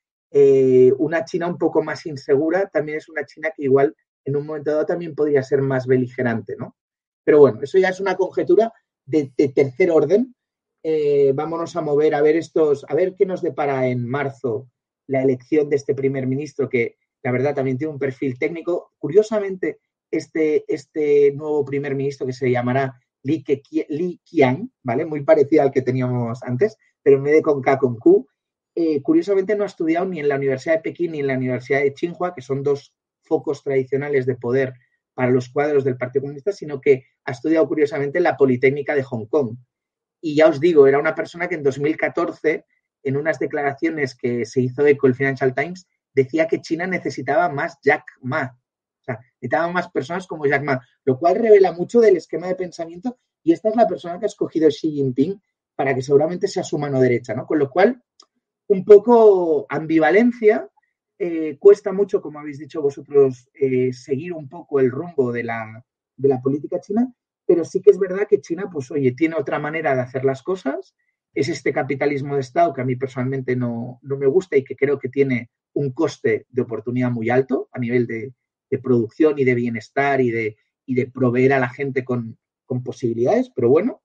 una China un poco más insegura también es una China que igual en un momento dado también podría ser más beligerante, ¿no? Pero bueno, eso ya es una conjetura de tercer orden. Vámonos a mover a ver qué nos depara en marzo la elección de este primer ministro, que la verdad también tiene un perfil técnico. Curiosamente, este nuevo primer ministro que se llamará Li Qiang, ¿vale? Muy parecido al que teníamos antes, pero en vez de con K, con Q. Curiosamente no ha estudiado ni en la Universidad de Pekín ni en la Universidad de Tsinghua, que son dos focos tradicionales de poder para los cuadros del Partido Comunista, sino que ha estudiado curiosamente en la Politécnica de Hong Kong. Y ya os digo, era una persona que en 2014, en unas declaraciones que se hizo eco el Financial Times, decía que China necesitaba más Jack Ma. O sea, necesitaba más personas como Jack Ma, lo cual revela mucho del esquema de pensamiento, y esta es la persona que ha escogido Xi Jinping para que seguramente sea su mano derecha, ¿no? Con lo cual, un poco ambivalencia, cuesta mucho, como habéis dicho vosotros, seguir un poco el rumbo de la política china, pero sí que es verdad que China, pues oye, tiene otra manera de hacer las cosas, es este capitalismo de Estado que a mí personalmente no me gusta y que creo que tiene un coste de oportunidad muy alto a nivel de producción y de bienestar y de proveer a la gente con posibilidades, pero bueno,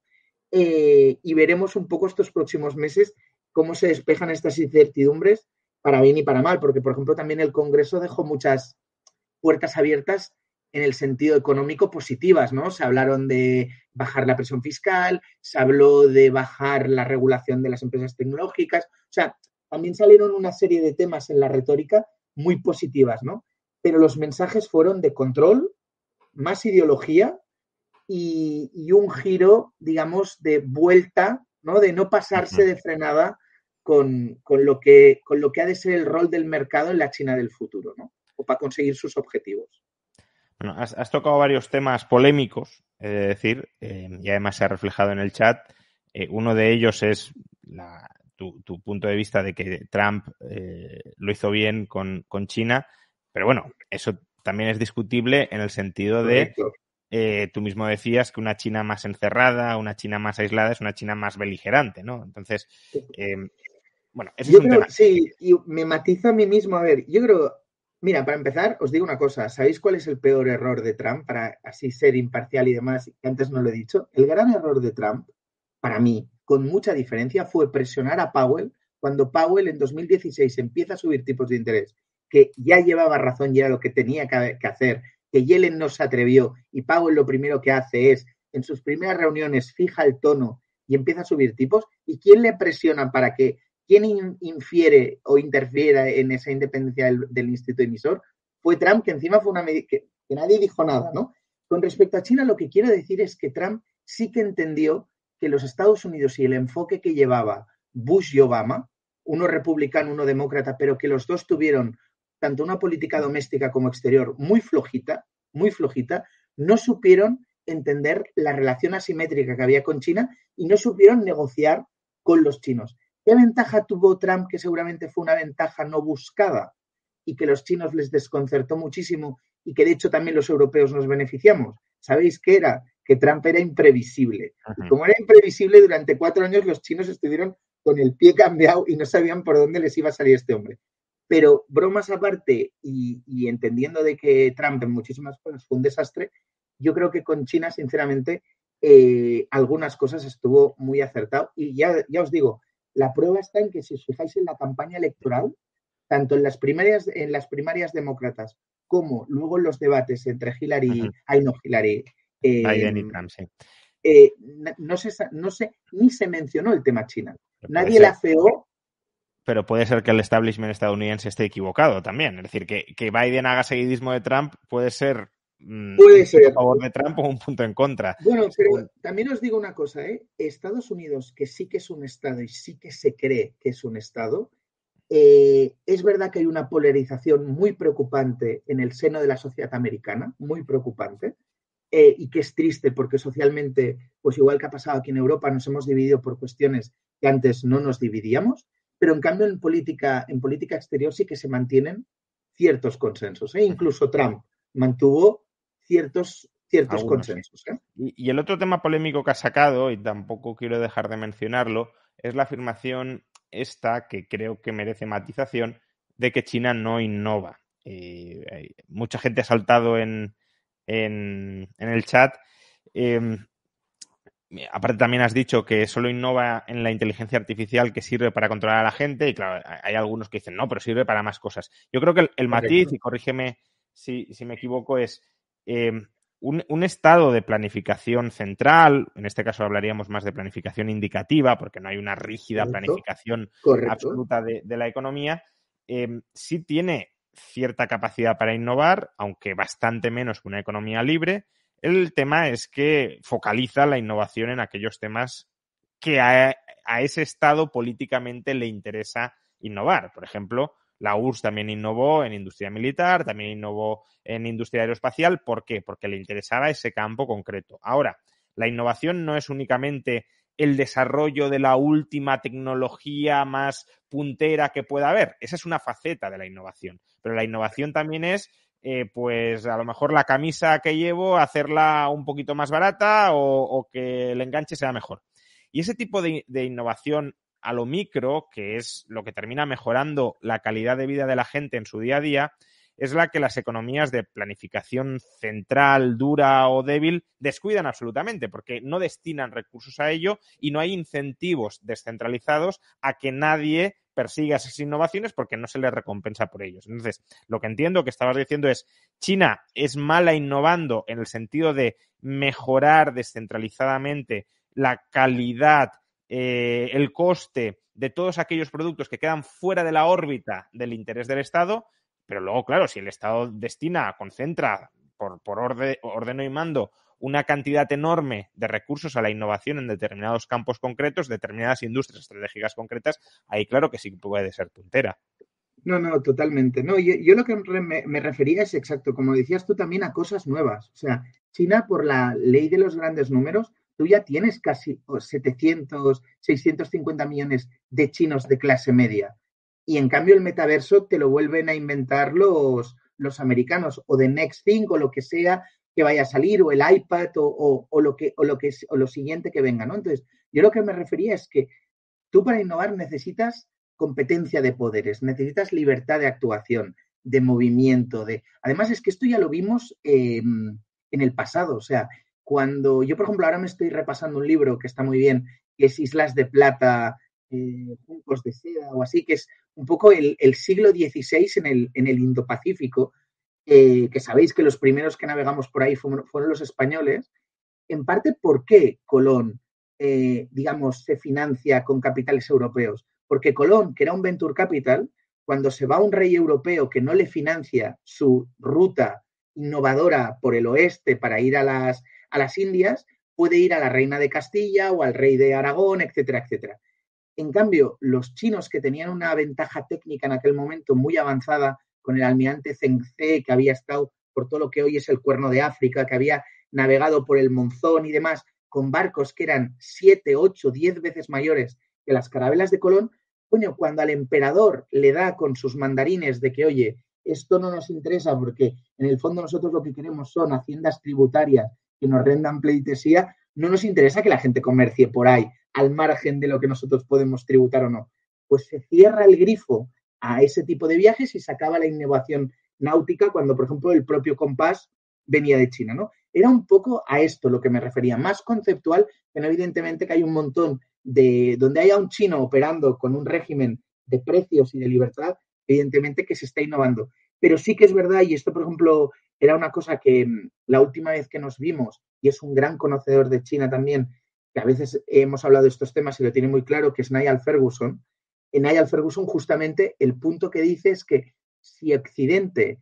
y veremos un poco estos próximos meses cómo se despejan estas incertidumbres para bien y para mal, porque, por ejemplo, también el Congreso dejó muchas puertas abiertas en el sentido económico positivas, ¿no? Se hablaron de bajar la presión fiscal, se habló de bajar la regulación de las empresas tecnológicas, o sea, también salieron una serie de temas en la retórica muy positivas, ¿no? Pero los mensajes fueron de control, más ideología y un giro, digamos, de vuelta, ¿no? De no pasarse de frenada con lo que ha de ser el rol del mercado en la China del futuro, ¿no? O para conseguir sus objetivos. Bueno, has tocado varios temas polémicos, es decir, y además se ha reflejado en el chat. Uno de ellos es tu punto de vista de que Trump lo hizo bien con China, pero bueno, eso también es discutible en el sentido de, tú mismo decías que una China más encerrada, una China más aislada es una China más beligerante, ¿no? Entonces, bueno, ese es un tema. Sí, y me matiza a mí mismo. A ver, yo creo, mira, para empezar, os digo una cosa. ¿Sabéis cuál es el peor error de Trump? Para así ser imparcial y demás, que antes no lo he dicho. El gran error de Trump, para mí, con mucha diferencia, fue presionar a Powell cuando Powell en 2016 empieza a subir tipos de interés, que ya llevaba razón y era lo que tenía que hacer, que Yellen no se atrevió y Powell lo primero que hace es, en sus primeras reuniones, fija el tono y empieza a subir tipos. ¿Y quién le presiona para que ¿quién infiere o interfiere en esa independencia del instituto emisor? Fue Trump, que encima fue una medida que nadie dijo nada, ¿no? Con respecto a China, lo que quiero decir es que Trump sí que entendió que los Estados Unidos y el enfoque que llevaba Bush y Obama, uno republicano, uno demócrata, pero que los dos tuvieron tanto una política doméstica como exterior muy flojita, no supieron entender la relación asimétrica que había con China y no supieron negociar con los chinos. ¿Qué ventaja tuvo Trump, que seguramente fue una ventaja no buscada y que los chinos les desconcertó muchísimo y que de hecho también los europeos nos beneficiamos? ¿Sabéis qué era? Que Trump era imprevisible. Y como era imprevisible, durante 4 años los chinos estuvieron con el pie cambiado y no sabían por dónde les iba a salir este hombre. Pero bromas aparte y entendiendo de que Trump en muchísimas cosas fue un desastre, yo creo que con China, sinceramente, algunas cosas estuvo muy acertado. Y ya os digo, la prueba está en que si os fijáis en la campaña electoral, tanto en las primarias demócratas como luego en los debates entre Biden y Trump, sí. No se ni se mencionó el tema China. Nadie la afeó pero puede ser que el establishment estadounidense esté equivocado también. Es decir, que Biden haga seguidismo de Trump puede ser un punto a favor de Trump o un punto en contra. Bueno, pero también os digo una cosa, ¿eh? Estados Unidos, que sí que es un Estado y sí que se cree que es un Estado, es verdad que hay una polarización muy preocupante en el seno de la sociedad americana, muy preocupante, y que es triste porque socialmente, pues igual que ha pasado aquí en Europa, nos hemos dividido por cuestiones que antes no nos dividíamos, pero en cambio en política exterior sí que se mantienen ciertos consensos, ¿eh? Incluso Trump mantuvo ciertos consensos, ¿eh? Y el otro tema polémico que ha sacado, y tampoco quiero dejar de mencionarlo, es la afirmación esta, que creo que merece matización, de que China no innova. Mucha gente ha saltado en el chat. Aparte también has dicho que solo innova en la inteligencia artificial, que sirve para controlar a la gente, y claro, hay algunos que dicen, no, pero sirve para más cosas. Yo creo que el matiz, y corrígeme si me equivoco, es un estado de planificación central. En este caso hablaríamos más de planificación indicativa, porque no hay una rígida planificación absoluta de la economía. Sí tiene cierta capacidad para innovar, aunque bastante menos que una economía libre. El tema es que focaliza la innovación en aquellos temas que a ese Estado políticamente le interesa innovar. Por ejemplo, la URSS también innovó en industria militar, también innovó en industria aeroespacial. ¿Por qué? Porque le interesaba ese campo concreto. Ahora, la innovación no es únicamente el desarrollo de la última tecnología más puntera que pueda haber. Esa es una faceta de la innovación. Pero la innovación también es pues a lo mejor la camisa que llevo, hacerla un poquito más barata o que el enganche sea mejor. Y ese tipo de innovación a lo micro, que es lo que termina mejorando la calidad de vida de la gente en su día a día, es la que las economías de planificación central, dura o débil descuidan absolutamente, porque no destinan recursos a ello y no hay incentivos descentralizados a que nadie persiga esas innovaciones porque no se les recompensa por ellos. Entonces, lo que entiendo que estabas diciendo es, China es mala innovando en el sentido de mejorar descentralizadamente la calidad, el coste de todos aquellos productos que quedan fuera de la órbita del interés del Estado, pero luego, claro, si el Estado concentra por ordeno y mando una cantidad enorme de recursos a la innovación en determinados campos concretos, determinadas industrias estratégicas concretas, ahí claro que sí puede ser puntera. No, totalmente. No, yo lo que me refería es exacto, como decías tú también, a cosas nuevas. O sea, China, por la ley de los grandes números, tú ya tienes casi 700, 650 millones de chinos de clase media. Y en cambio el metaverso te lo vuelven a inventar los americanos, o de Next Thing, o lo que sea que vaya a salir, o el iPad, o lo siguiente que venga, ¿no? Entonces, yo lo que me refería es que tú para innovar necesitas competencia de poderes, necesitas libertad de actuación, de movimiento, Además es que esto ya lo vimos en el pasado, o sea, cuando yo, por ejemplo, ahora me estoy repasando un libro que está muy bien, que es Islas de Plata, Juncos de Seda o así, que es un poco el siglo XVI en el Indo-Pacífico, que sabéis que los primeros que navegamos por ahí fueron los españoles. En parte, ¿por qué Colón, digamos, se financia con capitales europeos? Porque Colón, que era un venture capital, cuando se va un rey europeo que no le financia su ruta innovadora por el oeste para ir a las Indias, puede ir a la reina de Castilla o al rey de Aragón, etcétera, etcétera. En cambio, los chinos, que tenían una ventaja técnica en aquel momento muy avanzada, con el almirante Zheng He, que había estado por todo lo que hoy es el Cuerno de África, que había navegado por el Monzón y demás, con barcos que eran 7, 8, 10 veces mayores que las carabelas de Colón, coño, cuando al emperador le da con sus mandarines de que, oye, esto no nos interesa porque en el fondo nosotros lo que queremos son haciendas tributarias que nos rendan pleitesía, no nos interesa que la gente comercie por ahí al margen de lo que nosotros podemos tributar o no. Pues se cierra el grifo a ese tipo de viajes y se acaba la innovación náutica cuando, por ejemplo, el propio compás venía de China, ¿no? Era un poco a esto lo que me refería, más conceptual, pero evidentemente que hay un montón de donde haya un chino operando con un régimen de precios y de libertad, evidentemente que se está innovando. Pero sí que es verdad, y esto, por ejemplo, era una cosa que la última vez que nos vimos, y es un gran conocedor de China también, que a veces hemos hablado de estos temas y lo tiene muy claro, que es Niall Ferguson, en Niall Ferguson justamente el punto que dice es que si Occidente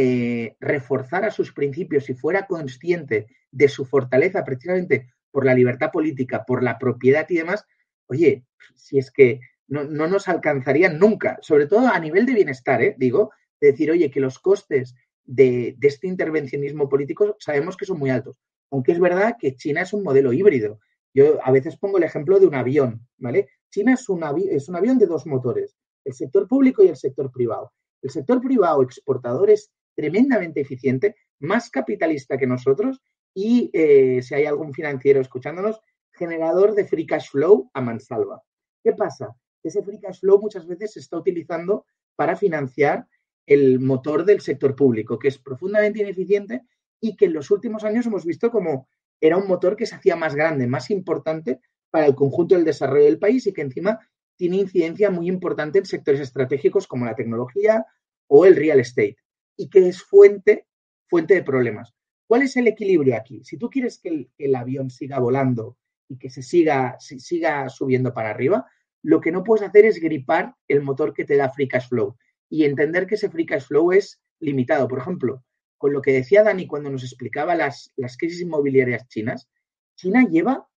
reforzara sus principios y fuera consciente de su fortaleza precisamente por la libertad política, por la propiedad y demás, oye, si es que no nos alcanzarían nunca, sobre todo a nivel de bienestar, digo, de decir, oye, que los costes de este intervencionismo político sabemos que son muy altos, aunque es verdad que China es un modelo híbrido. Yo a veces pongo el ejemplo de un avión, ¿vale? China es un avión de dos motores, el sector público y el sector privado. El sector privado exportador es tremendamente eficiente, más capitalista que nosotros y, si hay algún financiero escuchándonos, generador de free cash flow a mansalva. ¿Qué pasa? Ese free cash flow muchas veces se está utilizando para financiar el motor del sector público, que es profundamente ineficiente y que en los últimos años hemos visto como era un motor que se hacía más grande, más importante para el conjunto del desarrollo del país y que encima tiene incidencia muy importante en sectores estratégicos como la tecnología o el real estate y que es fuente de problemas. ¿Cuál es el equilibrio aquí? Si tú quieres que el avión siga volando y que se siga subiendo para arriba, lo que no puedes hacer es gripar el motor que te da free cash flow y entender que ese free cash flow es limitado. Por ejemplo, con lo que decía Dani cuando nos explicaba las crisis inmobiliarias chinas, China lleva,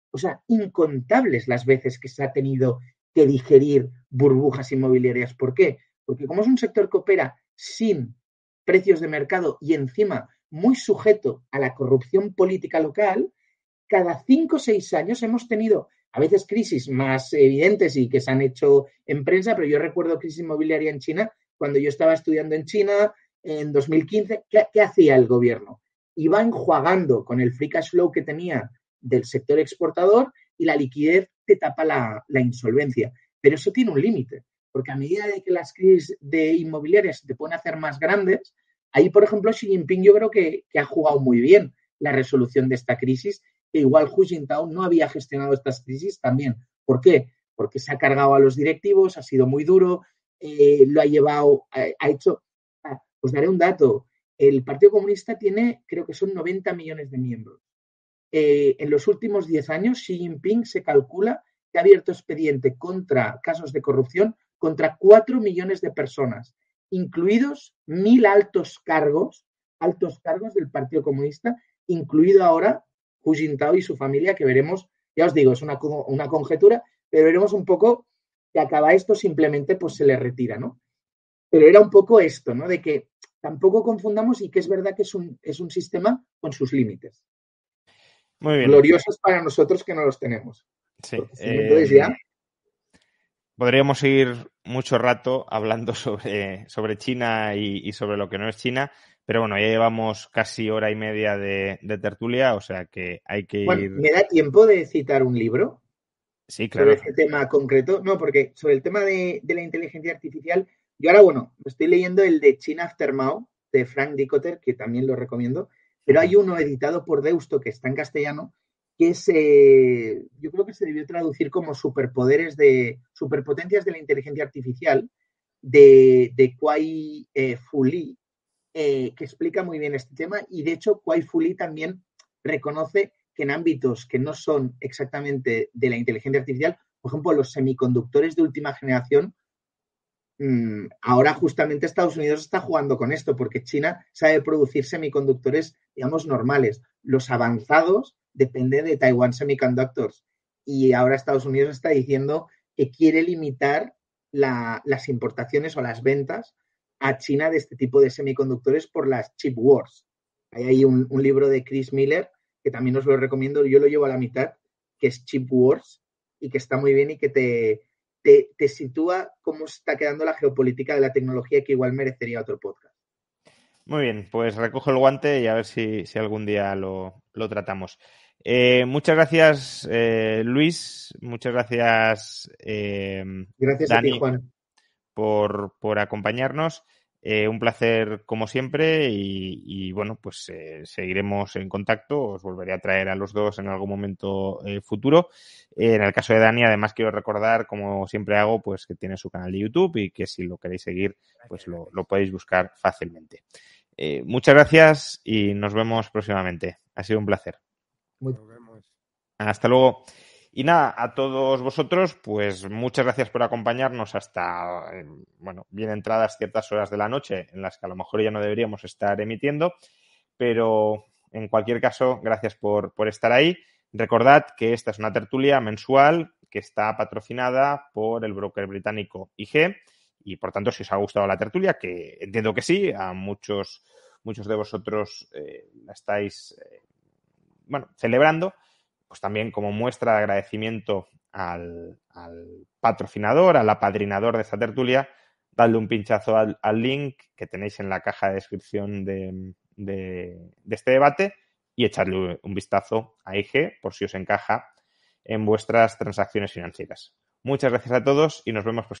incontables las veces que se ha tenido que digerir burbujas inmobiliarias. ¿Por qué? Porque como es un sector que opera sin precios de mercado y encima muy sujeto a la corrupción política local, cada 5 o 6 años hemos tenido a veces crisis más evidentes y que se han hecho en prensa, pero yo recuerdo crisis inmobiliaria en China cuando yo estaba estudiando en China en 2015. ¿Qué hacía el gobierno? Iba enjuagando con el free cash flow que tenía del sector exportador y la liquidez te tapa la insolvencia. Pero eso tiene un límite, porque a medida de que las crisis de inmobiliarias se te pueden hacer más grandes, ahí, por ejemplo, Xi Jinping yo creo que ha jugado muy bien la resolución de esta crisis, que igual Hu Jintao no había gestionado estas crisis también. ¿Por qué? Porque se ha cargado a los directivos, ha sido muy duro, lo ha llevado, ha hecho... Os daré un dato. El Partido Comunista tiene, creo que son 90 millones de miembros. En los últimos 10 años, Xi Jinping se calcula que ha abierto expediente contra casos de corrupción contra 4 millones de personas, incluidos 1.000 altos cargos del Partido Comunista, incluido ahora Hu Jintao y su familia, que veremos, ya os digo, es una conjetura, pero veremos un poco que acaba esto, simplemente pues se le retira, ¿no? Pero era un poco esto, ¿no? De que tampoco confundamos y que es verdad que es un sistema con sus límites. Muy bien. Gloriosos para nosotros que no los tenemos. Sí. Entonces ya... Podríamos seguir mucho rato hablando sobre China y sobre lo que no es China, pero bueno, ya llevamos casi hora y media de tertulia, o sea que hay que ir... ¿Me da tiempo de citar un libro? Sí, claro. Sobre este tema concreto. No, porque sobre el tema de la inteligencia artificial, yo ahora, me estoy leyendo el de China After Mao, de Frank Dikötter, que también lo recomiendo, pero hay uno editado por Deusto, que está en castellano, que es, yo creo que se debió traducir como superpotencias de la inteligencia artificial, de Kwai Fu Lee, que explica muy bien este tema, y de hecho Kwai Fu Lee también reconoce que en ámbitos que no son exactamente de la inteligencia artificial, por ejemplo, los semiconductores de última generación, ahora justamente Estados Unidos está jugando con esto, porque China sabe producir semiconductores, digamos, normales. Los avanzados dependen de Taiwan Semiconductors. Y ahora Estados Unidos está diciendo que quiere limitar las importaciones o las ventas a China de este tipo de semiconductores por las chip wars. Hay ahí un libro de Chris Miller, que también os lo recomiendo, yo lo llevo a la mitad, que es Chip Wars, y que está muy bien y que te sitúa cómo está quedando la geopolítica de la tecnología, que igual merecería otro podcast. Muy bien, pues recojo el guante y a ver si algún día lo tratamos. Muchas gracias, Luis. Muchas gracias, gracias Dani, a ti, Juan, por acompañarnos. Un placer como siempre y bueno, pues seguiremos en contacto. Os volveré a traer a los dos en algún momento futuro. En el caso de Dani, además quiero recordar, como siempre hago, pues que tiene su canal de YouTube y que si lo queréis seguir, pues lo podéis buscar fácilmente. Muchas gracias y nos vemos próximamente. Ha sido un placer. Nos vemos. Hasta luego. Y nada, a todos vosotros, pues muchas gracias por acompañarnos hasta, bueno, bien entradas ciertas horas de la noche en las que a lo mejor ya no deberíamos estar emitiendo, pero en cualquier caso, gracias por estar ahí. Recordad que esta es una tertulia mensual que está patrocinada por el broker británico IG y, por tanto, si os ha gustado la tertulia, que entiendo que sí, a muchos de vosotros la estáis, bueno, celebrando, pues también como muestra de agradecimiento al patrocinador, al apadrinador de esta tertulia, dadle un pinchazo al link que tenéis en la caja de descripción de este debate y echarle un vistazo a IG por si os encaja en vuestras transacciones financieras. Muchas gracias a todos y nos vemos próximamente.